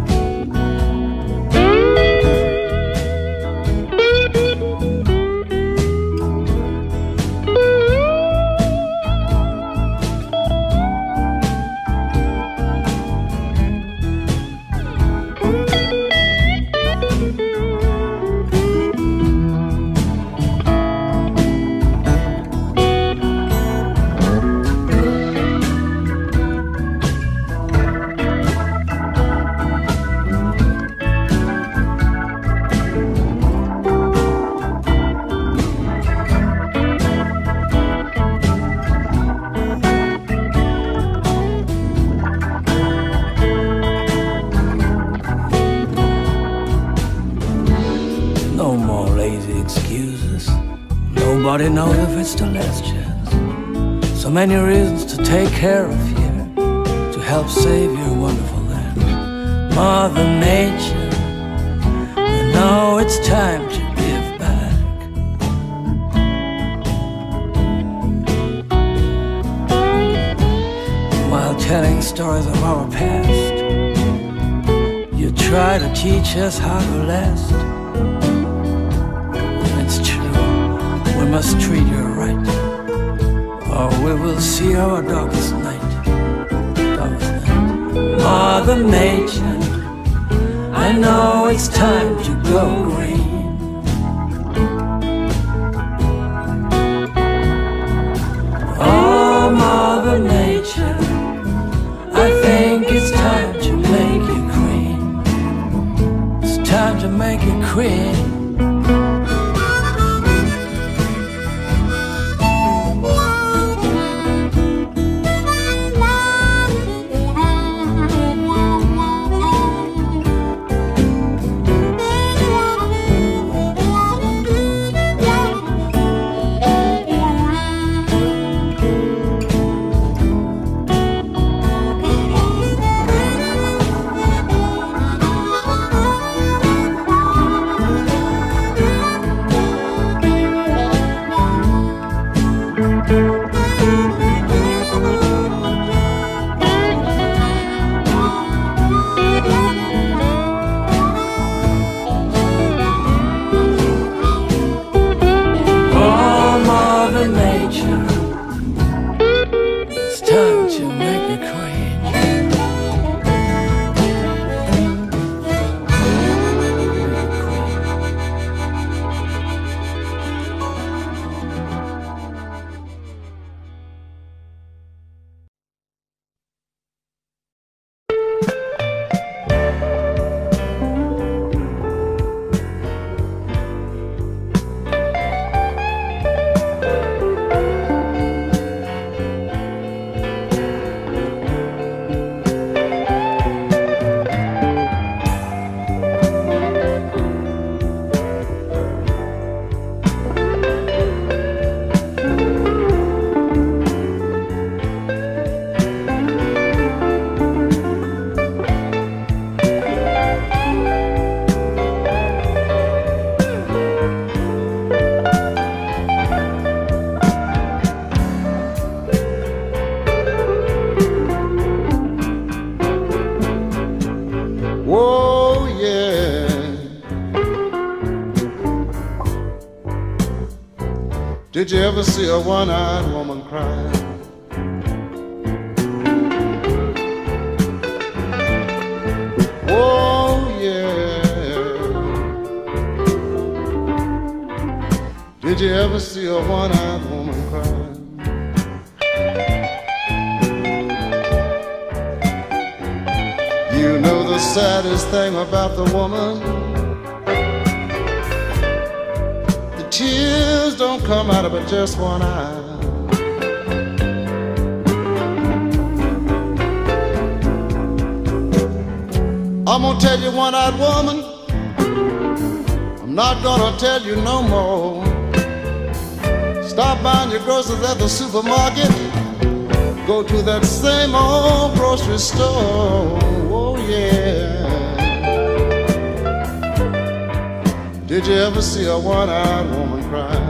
Nobody knows if it's the last chance. So many reasons to take care of here, to help save your wonderful land. Mother Nature, you know it's time to give back. While telling stories of our past, you try to teach us how to last. We must treat you right, or we will see our darkest night. Darkest night. Mother Nature, I know it's time to go green. Did you ever see a one-eyed woman cry? Oh, yeah. Did you ever see a one-eyed woman cry? You know the saddest thing about the woman, the tears don't come out of but just one eye. I'm gonna tell you, one-eyed woman, I'm not gonna tell you no more. Stop buying your groceries at the supermarket, go to that same old grocery store. Oh yeah. Did you ever see a one-eyed woman cry?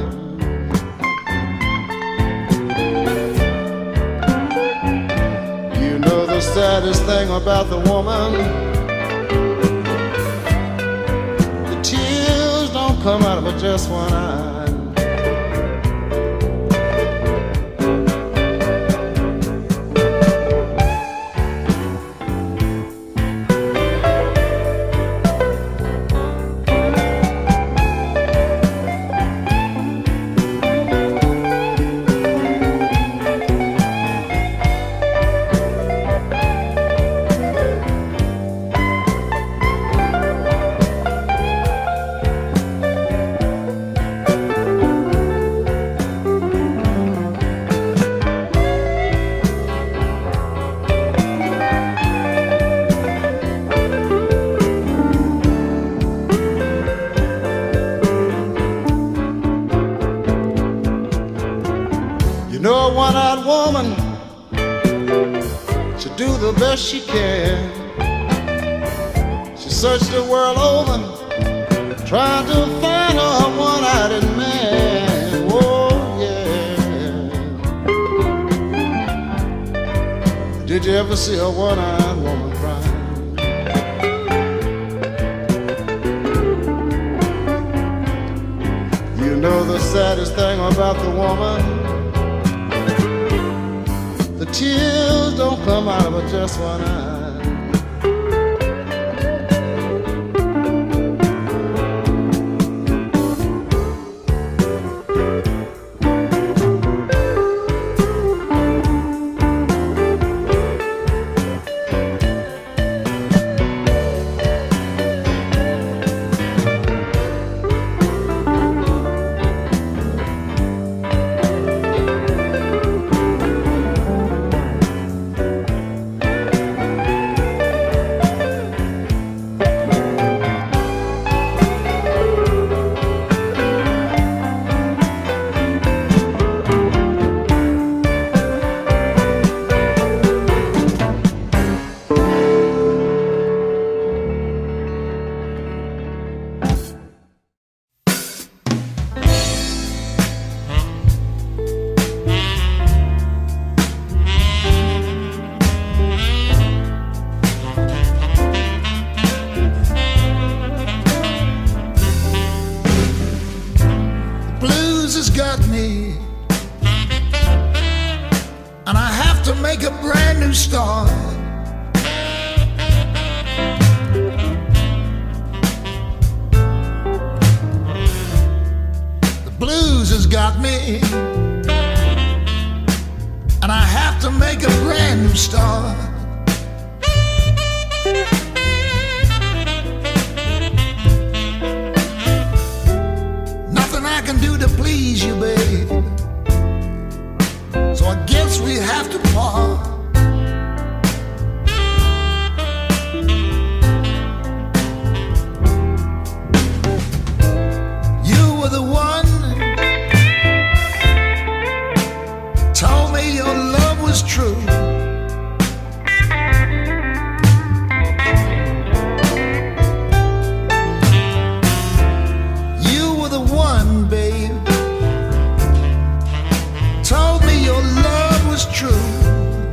You know the saddest thing about the woman, the tears don't come out of but just one eye. You know a one-eyed woman should do the best she can. She searched the world over, trying to find her one-eyed man. Oh yeah. Did you ever see a one-eyed woman cry? You know the saddest thing about the woman, the tears don't come out of but just one eye. Has got me, and I have to make a brand new start. The blues has got me, and I have to make a brand new start. I can do to please you, babe, so I guess we have to part. You were the one told me your love was true. Babe, told me your love was true.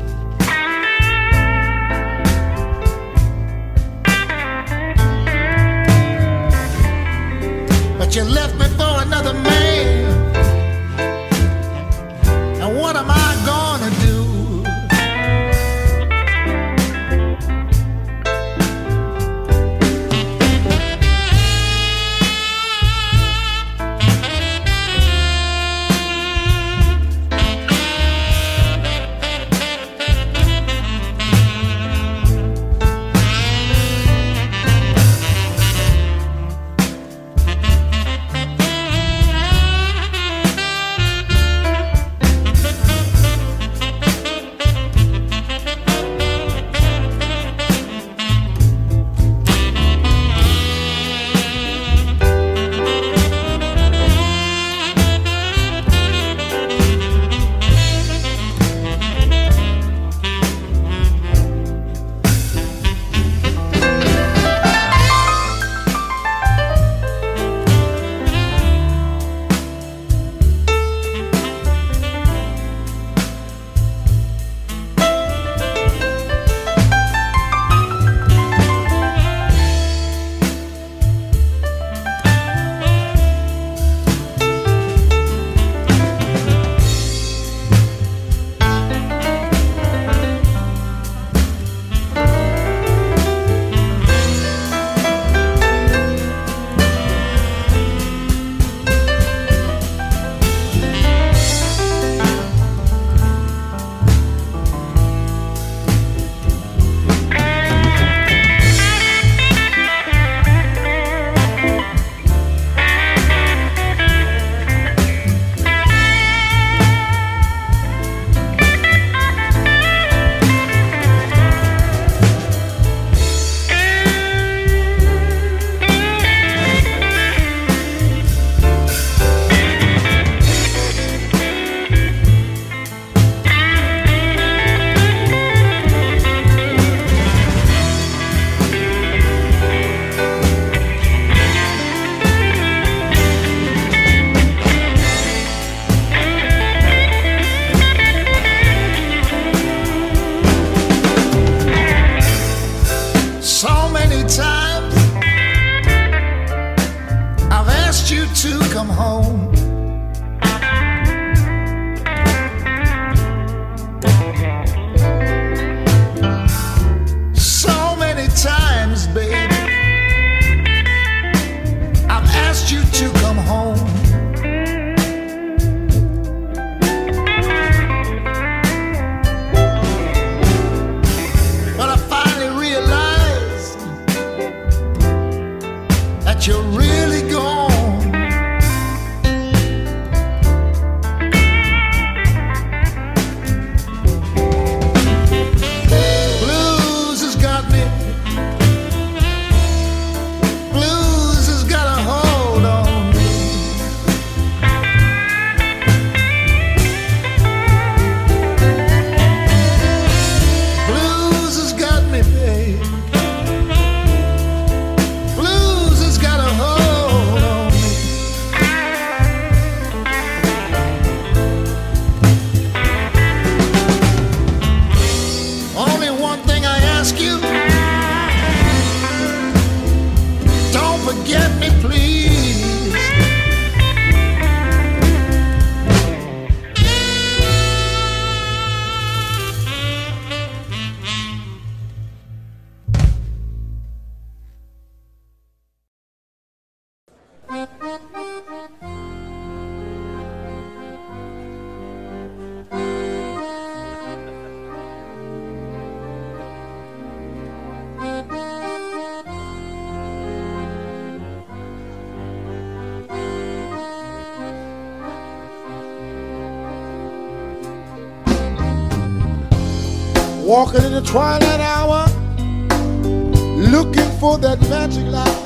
Walking in the twilight hour, looking for that magic light.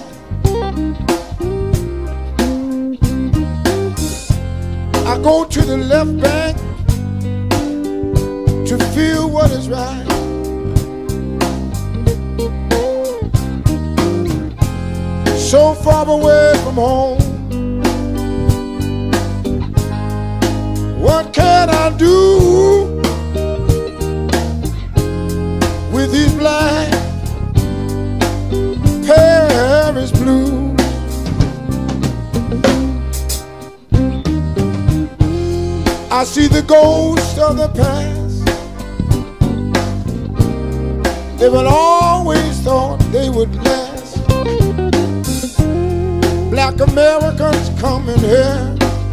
I go to the left bank to feel what is right. So far away from home, what can I do with these black Paris blues? I see the ghosts of the past. They will always thought they would last. Black Americans coming here,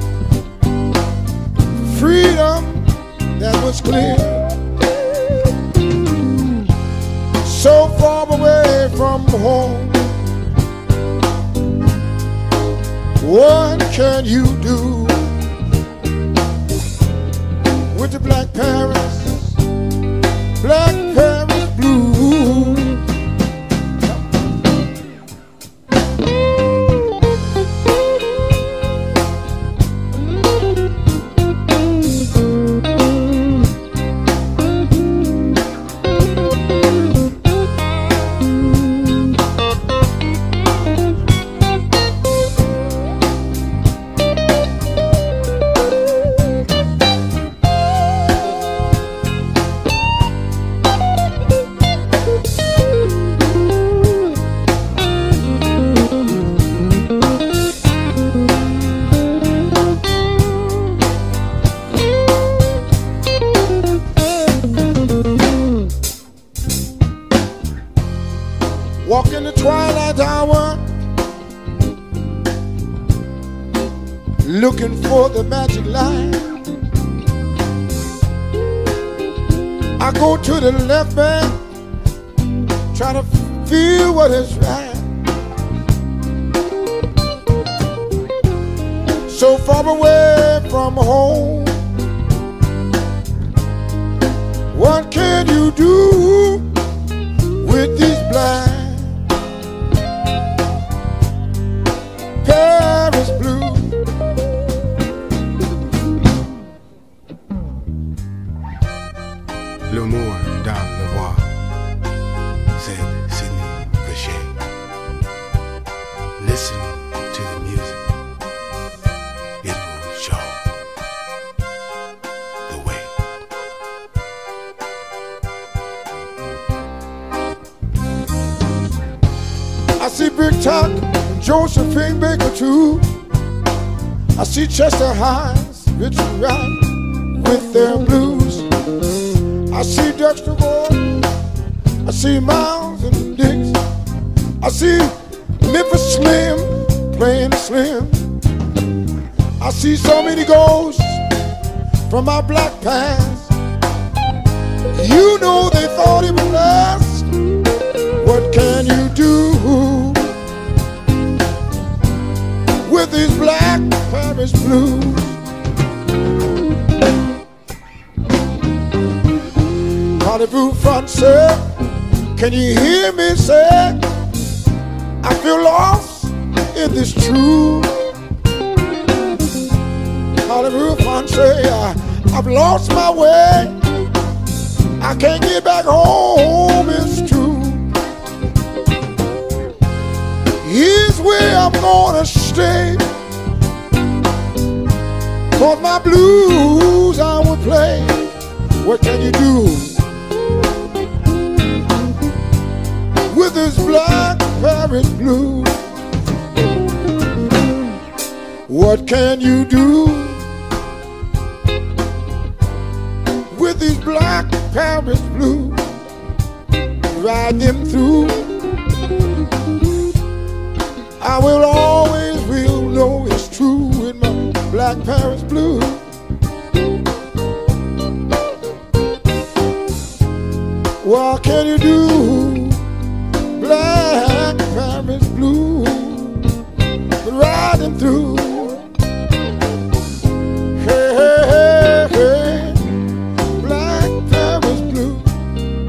freedom that was clear. So far away from home, what can you do with the black Paris, black Paris blues? Walk in the twilight hour, looking for the magic light. I go to the left bank, try to feel what is right. So far away from home, what can you do with these black Paris blues? L'amour dans le bois, said Sidney Bechet. Listen to the music, it will show the way. I see Big Tuck, Josephine Baker too. I see Chester Hines, Richard Wright with their blues. I see Dexter Gordon, I see Miles and Dix. I see Memphis Slim playing Slim. I see so many ghosts from my black past. You know they thought it would last. What can you do with these black Paris blues? Parlez-vous français? Can you hear me say, I feel lost in this truth? Parlez-vous français? I, I've lost my way. I can't get back home, it's true. Here's where I'm gonna stay, 'cause my blues I will play. What can you do with this black Paris blues? What can you do with these black Paris blues? Ride them through. I will always will know it's true with my black Paris blues. What can you do, black Paris blues? Ride them through. Hey, hey, hey, hey, black Paris blues.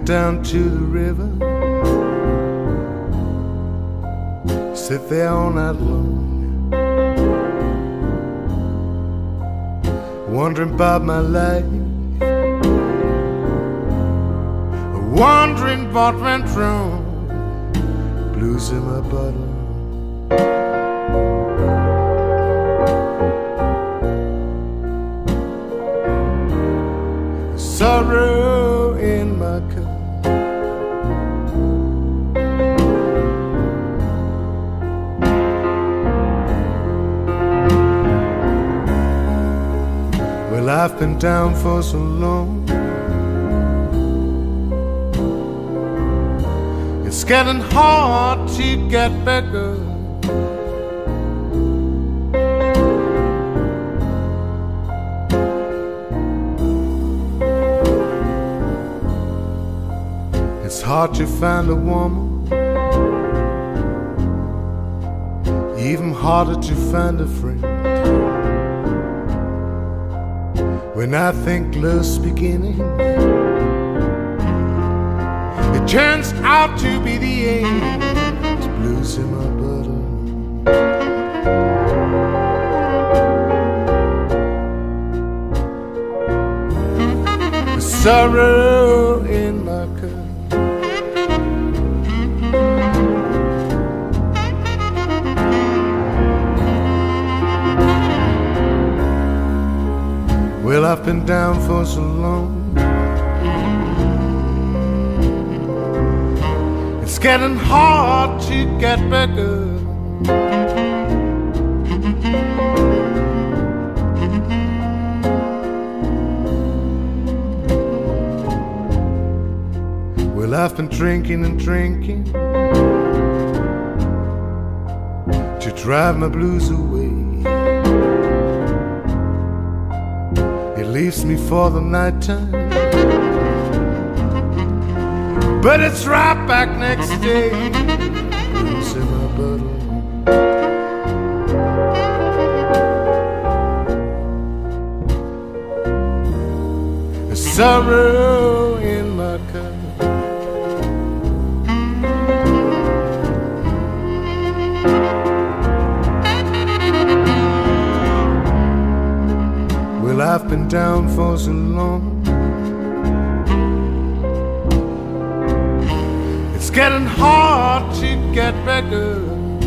down to the river, sit there all night long, wondering about my life, wondering what went wrong, blues in my bottle. Sorrow in my cup, well, I've been down for so long, it's getting hard to get better. It's hard to find a woman, even harder to find a friend. When I think love's beginning, it turns out to be the end. It's blues in my bottle. The sorrow in my cup. Well, I've been down for so long, it's getting hard to get better. Well, I've been drinking and drinking to drive my blues away. It leaves me for the night time, but it's right back next day. Blues in my bottle. A sorrow in my cup. Well, I've been down for so long, it's getting hard to get better.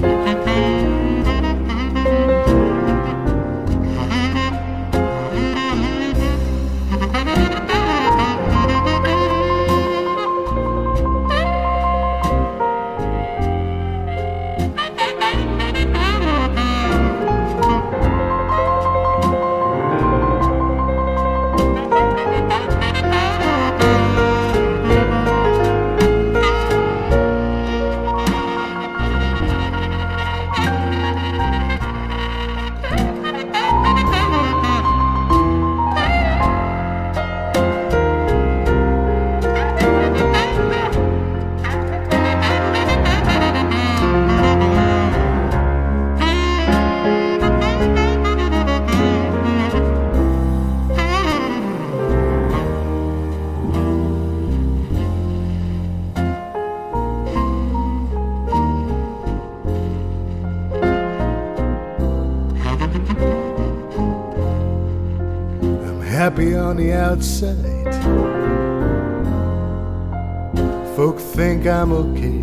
Happy on the outside, folk think I'm okay,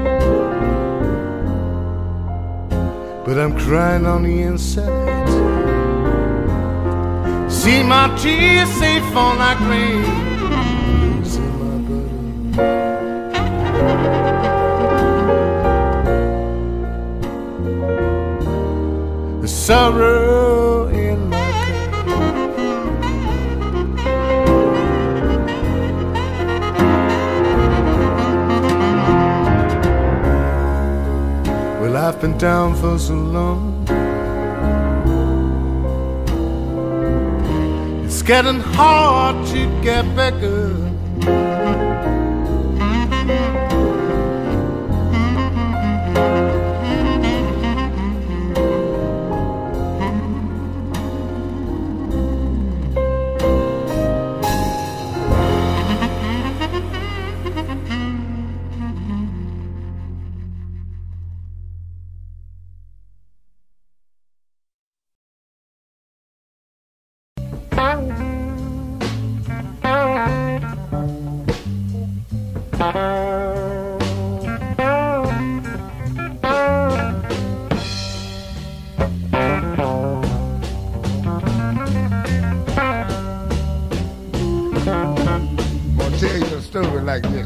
but I'm crying on the inside. See my tears, they fall like rain. Blues in my bottle. The sorrow in my I've been down for so long, it's getting hard to get better. Story like this.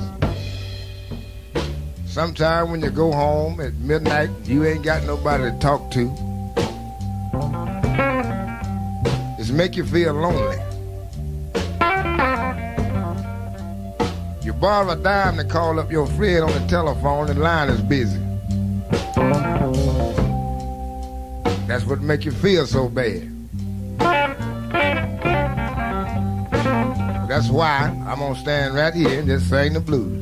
Sometime when you go home at midnight, you ain't got nobody to talk to. It's make you feel lonely. You borrow a dime to call up your friend on the telephone, and the line is busy. That's what make you feel so bad. That's why I'm gonna stand right here and just sing the blues.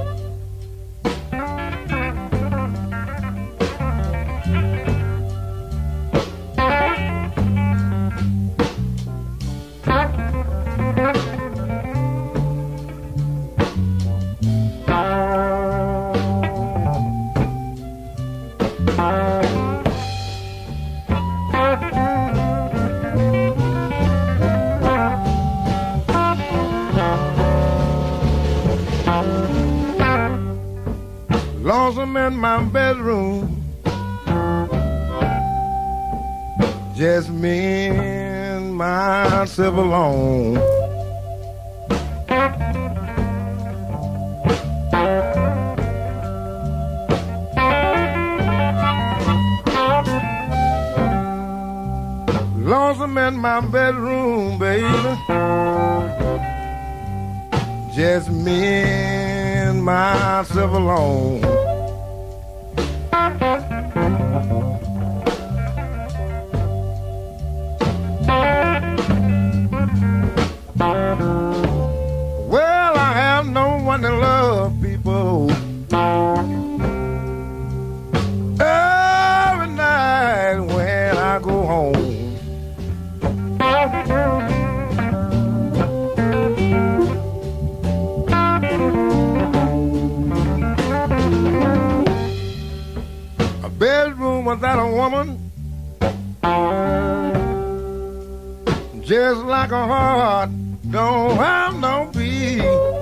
Lonesome in my bedroom, just me and myself alone. Lonesome in my bedroom, baby, just me and myself alone. Well, I have no one to love people. Every night when I go home, a bedroom without a woman, just like a heart don't have no beat.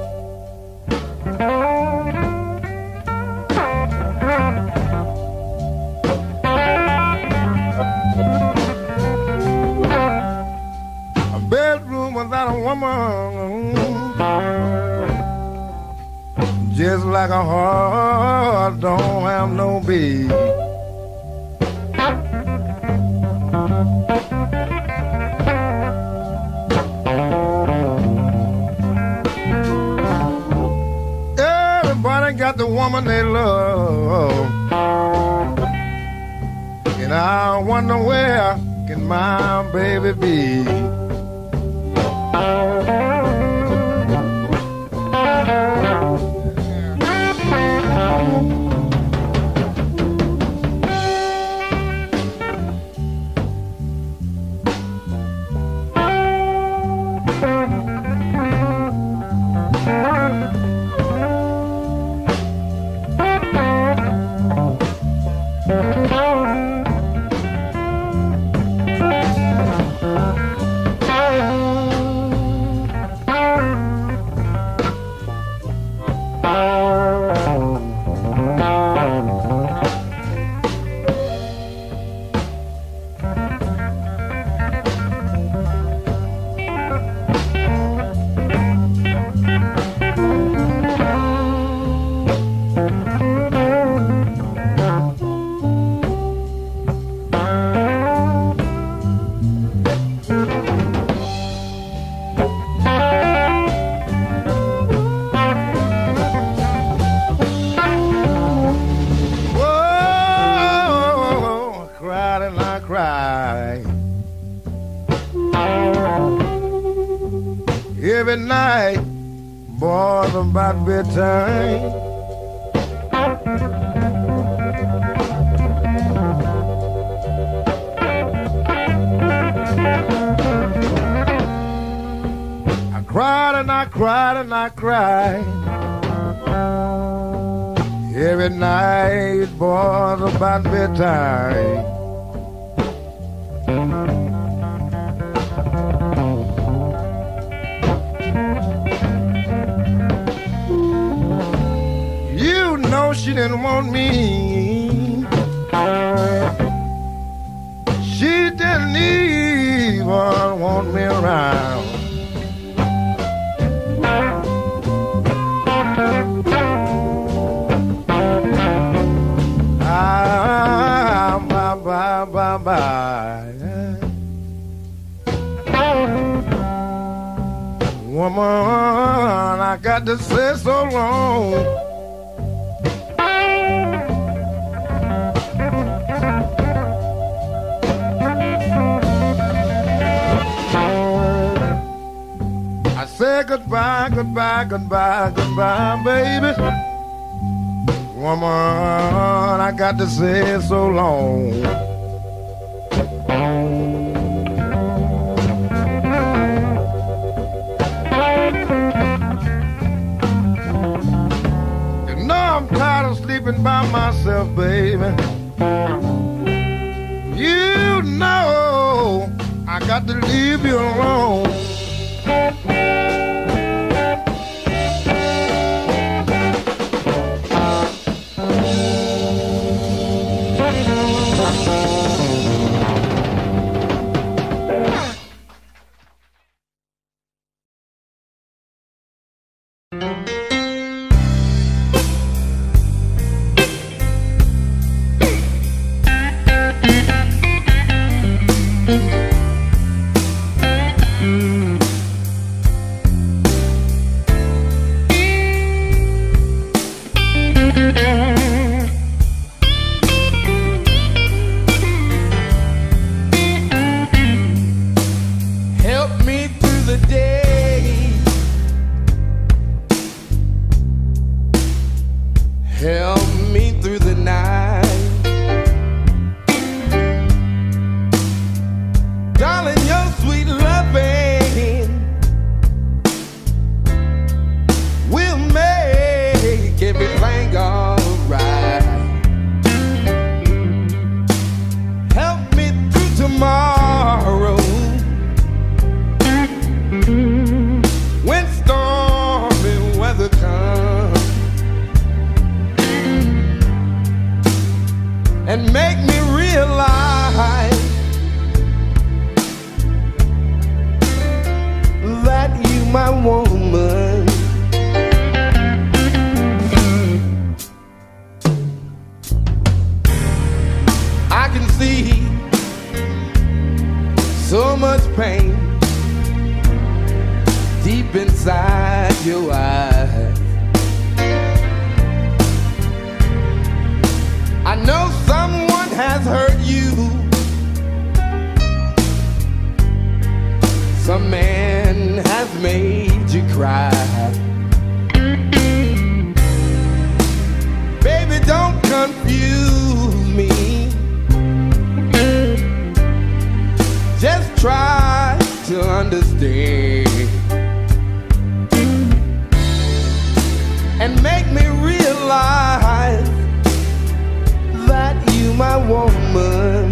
A bedroom without a woman, just like a heart don't have no beat. Everybody got the woman they love, and I wonder where can my baby be? Every night, boys, about bedtime, I cried and I cried and I cried. Every night, boys, about bedtime. she didn't want me. She didn't even want me around. Ah, bye, bye, bye, bye. Woman, I got to say so long. I say goodbye, goodbye, goodbye, goodbye, baby. Woman, I got to say so long. I'm tired of sleeping by myself, baby. You know I got to leave you alone. And make me realize that you my woman. I can see so much pain deep inside your eyes. I know someone has hurt you. Some man has made you cry. Baby, don't confuse me. Just try to understand and make me realize that you my woman.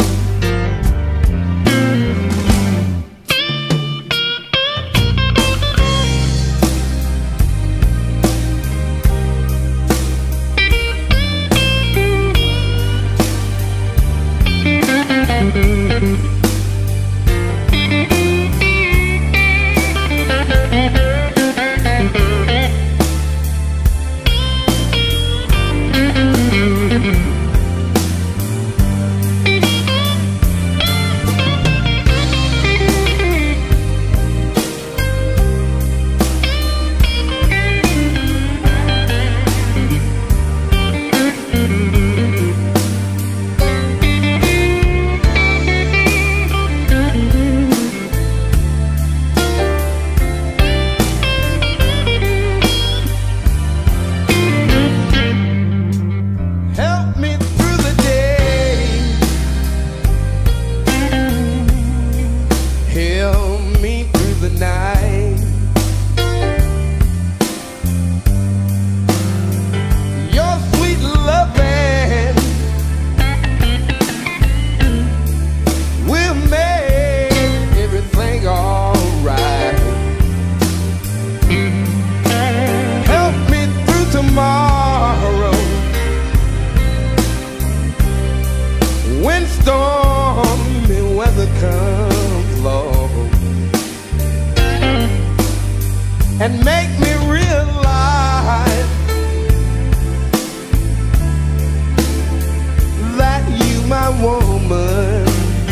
when stormy weather comes, Lord, and make me realize that you, my woman,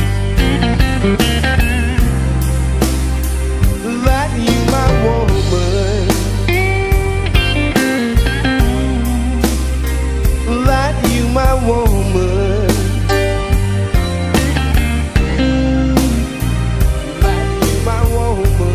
that you, my woman, that you, my woman, that you, my woman.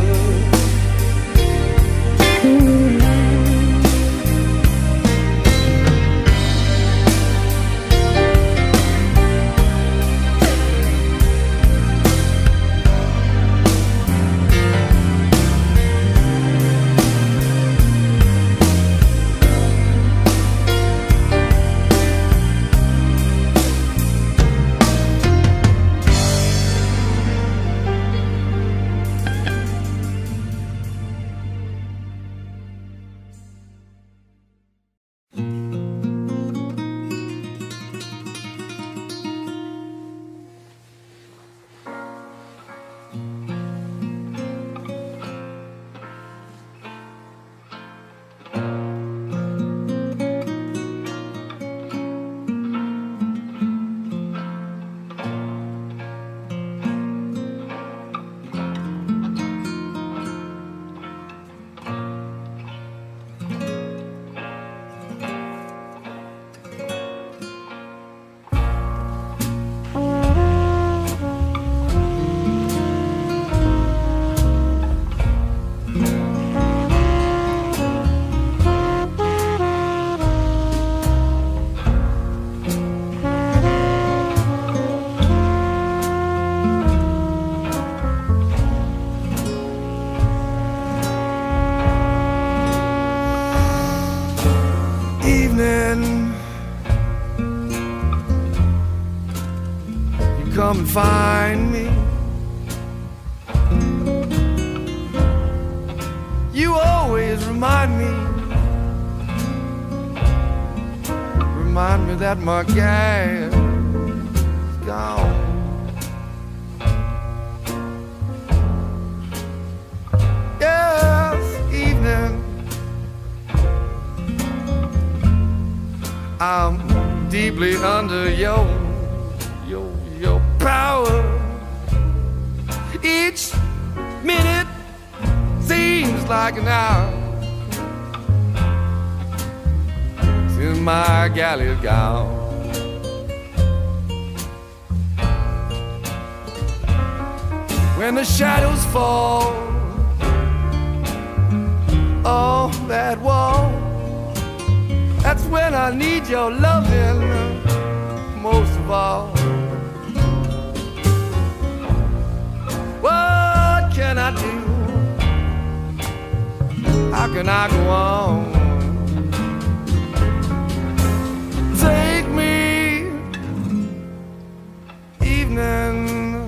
Come and find me. You always remind me, remind me that my gas is gone. Yes, evening, I'm deeply under your your your power. Each minute seems like an hour since my galley's gone. When the shadows fall on that wall, that's when I need your loving most of all. What can I do? How can I go on? Take me, evening,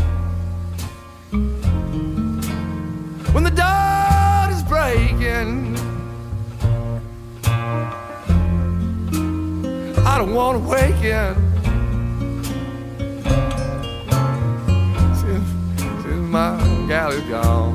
when the dawn is breaking. I don't want to waken since, since my gal is gone.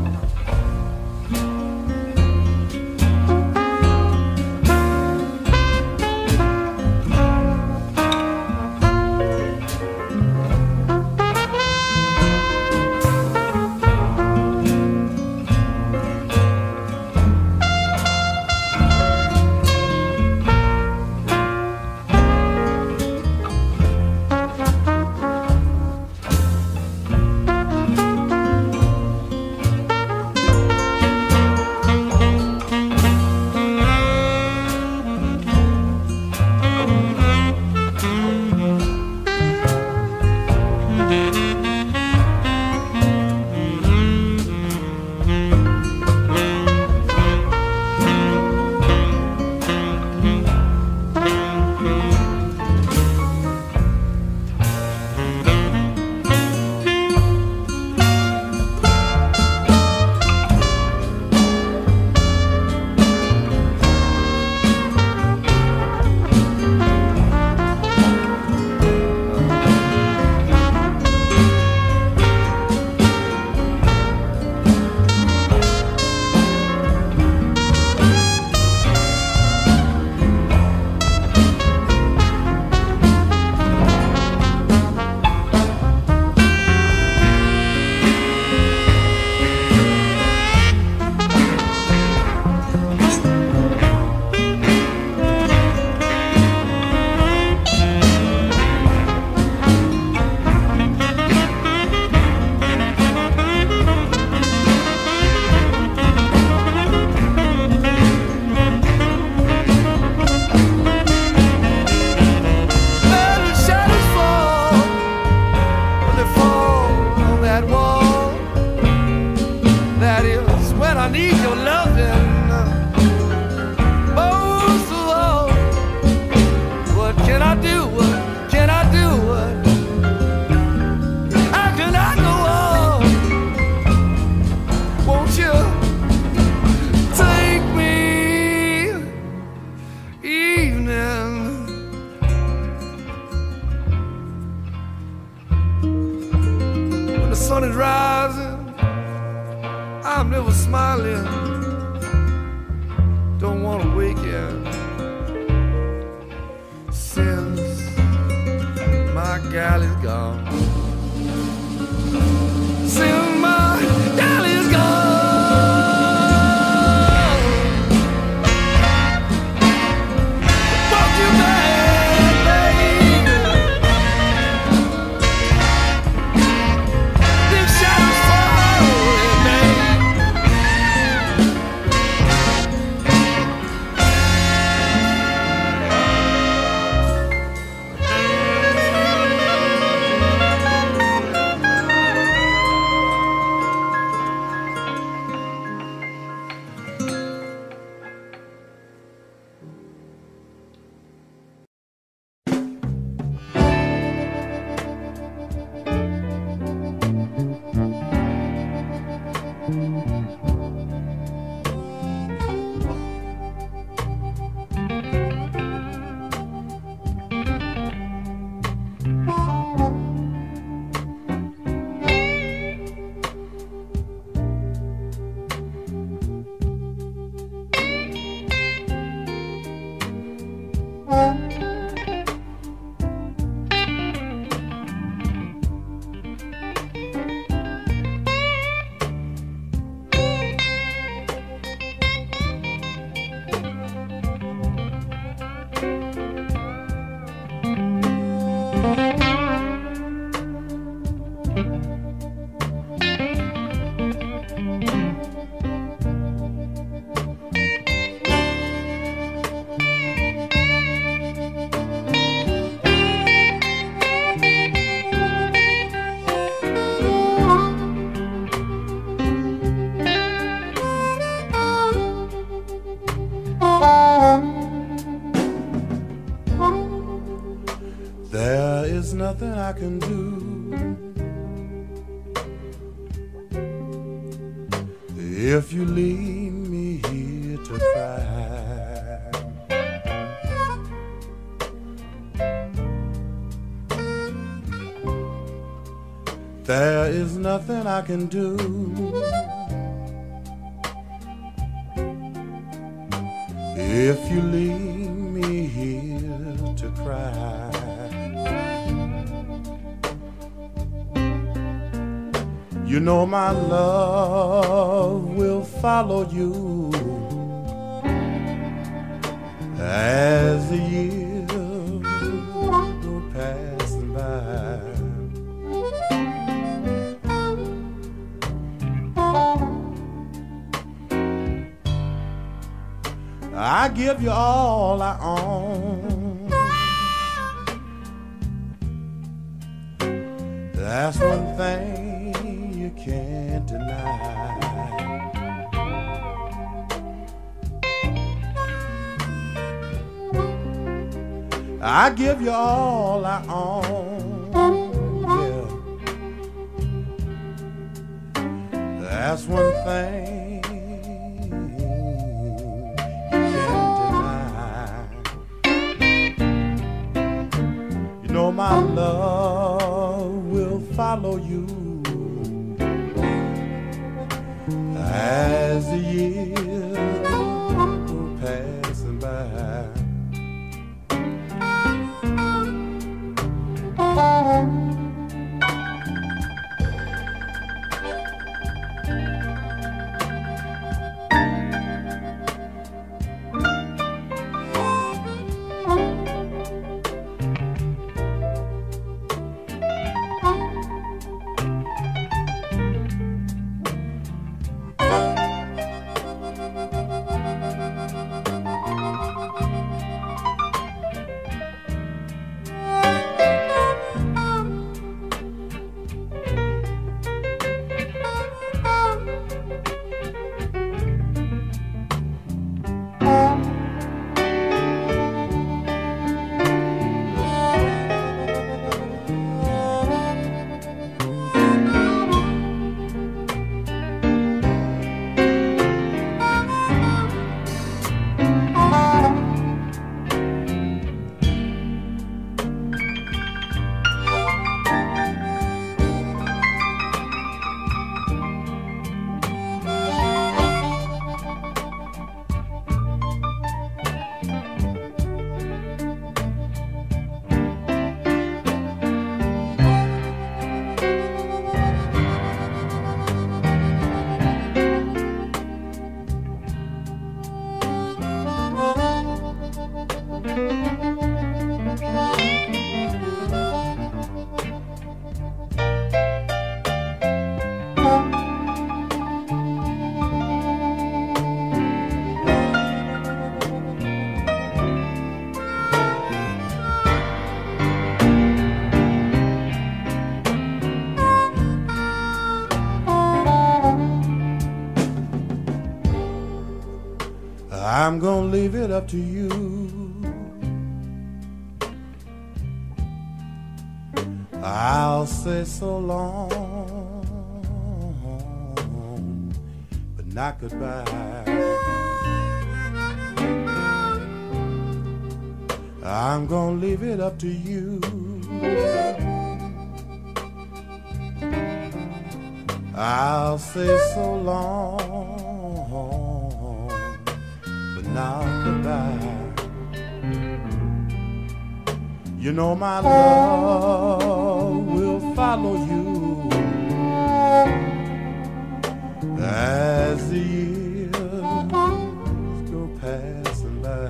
the sun is rising, I'm never smiling. Don't want to wake you since my gal is gone. Since my gal is gone. Nothing I can do. If you leave me here to cry, there is nothing I can do. If you leave me here to cry, you know my love will follow you as the years go passing by. I give you all I own. That's one thing you can't deny. I give you all I own, yeah. That's one thing you can't deny. You know my love will follow you as the years go passing by. I'm gonna leave it up to you. I'll say so long, but not goodbye. I'm gonna leave it up to you. I'll say so long, but not goodbye. You know my love will follow you as the years go passing by.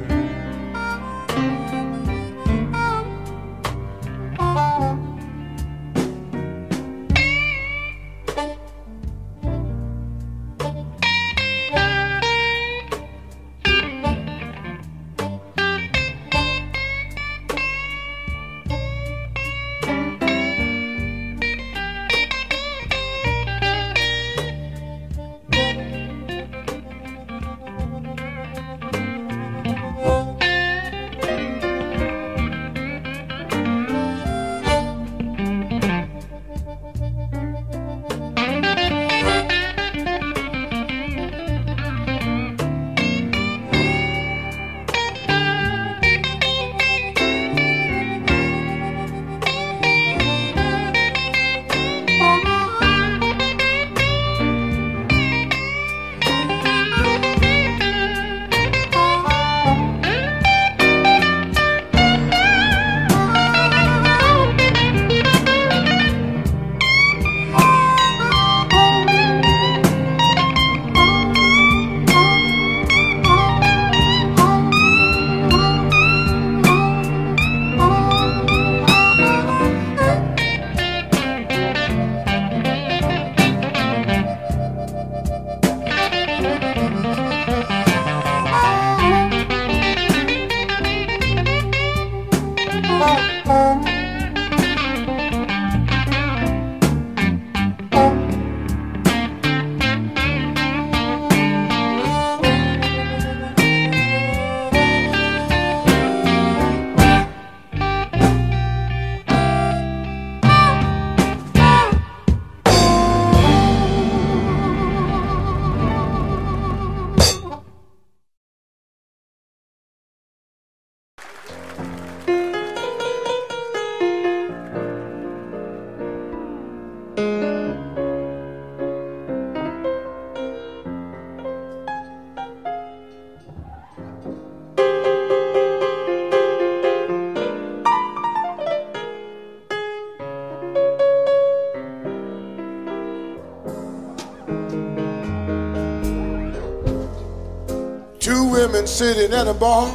Two women sitting at a bar.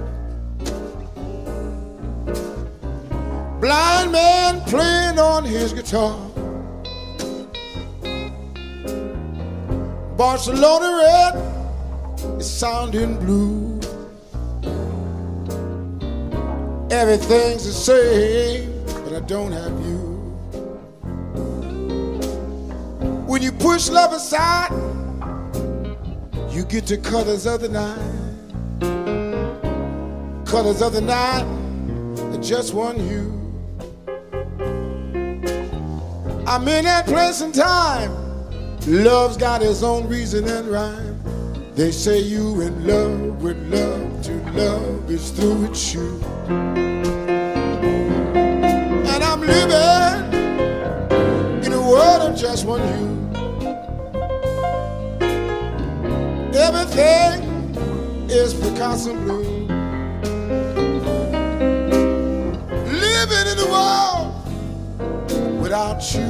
Blind man playing on his guitar. Barcelona red is sounding blue. Everything's the same, but I don't have you. When you push love aside, you get the colors of the night. Colors of the night are just one hue. I'm in that place and time. Love's got its own reason and rhyme. They say you in love with love, to love is through its shoe. And I'm living in a world of just one hue. Everything is Picasso blue. Living in the world without you.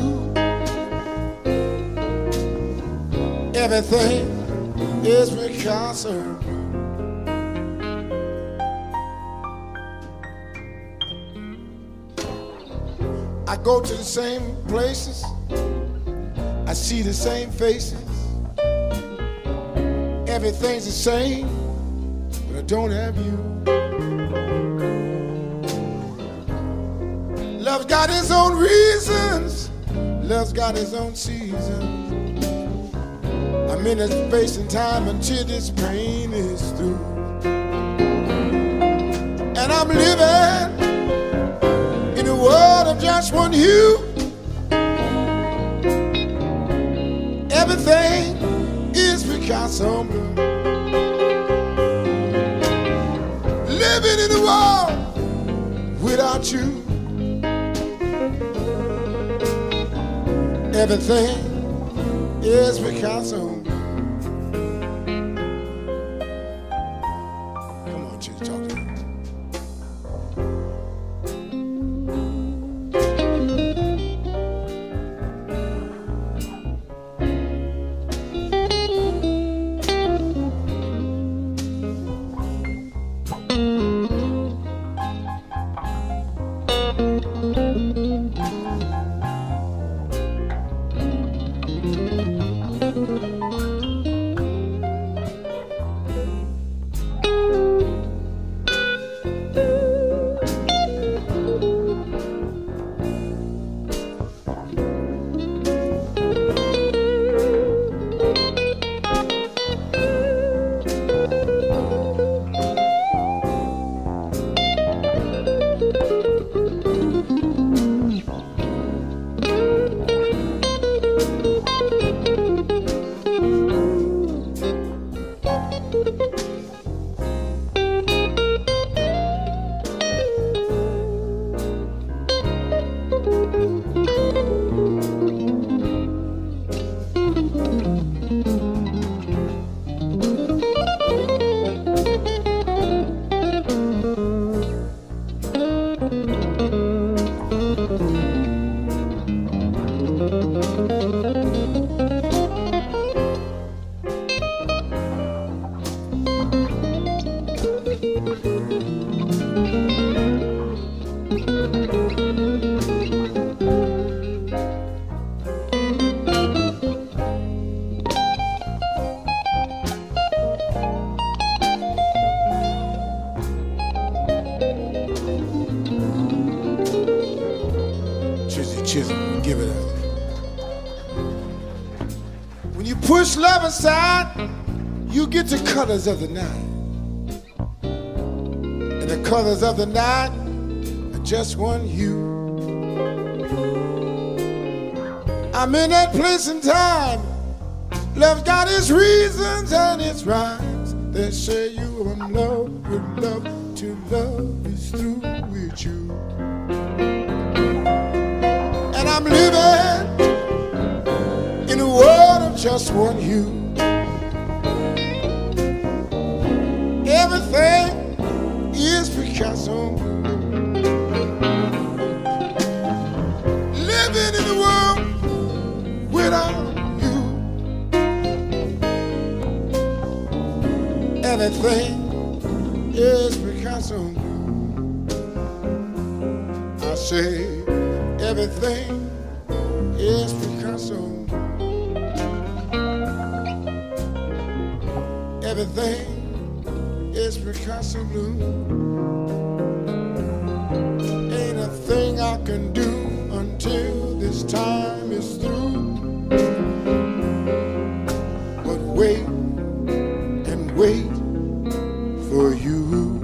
Everything is Picasso blue. I go to the same places, I see the same faces. Everything's the same, but I don't have you. Love's got its own reasons, love's got its own seasons. I'm in a space and time until this pain is through. And I'm living in a world of just one hue. Everything is Picasso blue. Living in a world without you. Everything is Picasso. Come on, Chief, talk to me. Chisholm, give it up. When you push love aside, you get the colors of the night. And the colors of the night are just one hue. I'm in that place and time. Love's got its reasons and its rhymes. They say you are in love with love till love is through with you. And I'm living in a world of just one hue. Everything is Picasso. Living in a world without you. Everything is Picasso. I say everything is Picasso. Everything is Picasso blue. Ain't a thing I can do until this time is through. But wait and wait for you.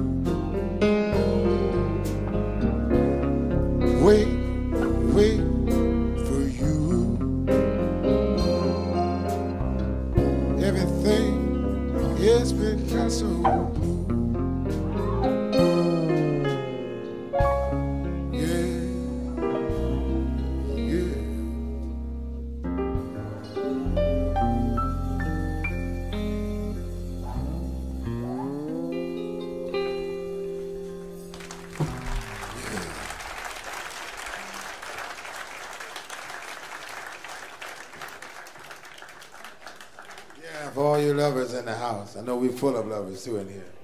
Wait, wait for you. Everything is Picasso blue. Yeah, yeah. Yeah, for all you lovers in the house. I know we're full of lovers too in here.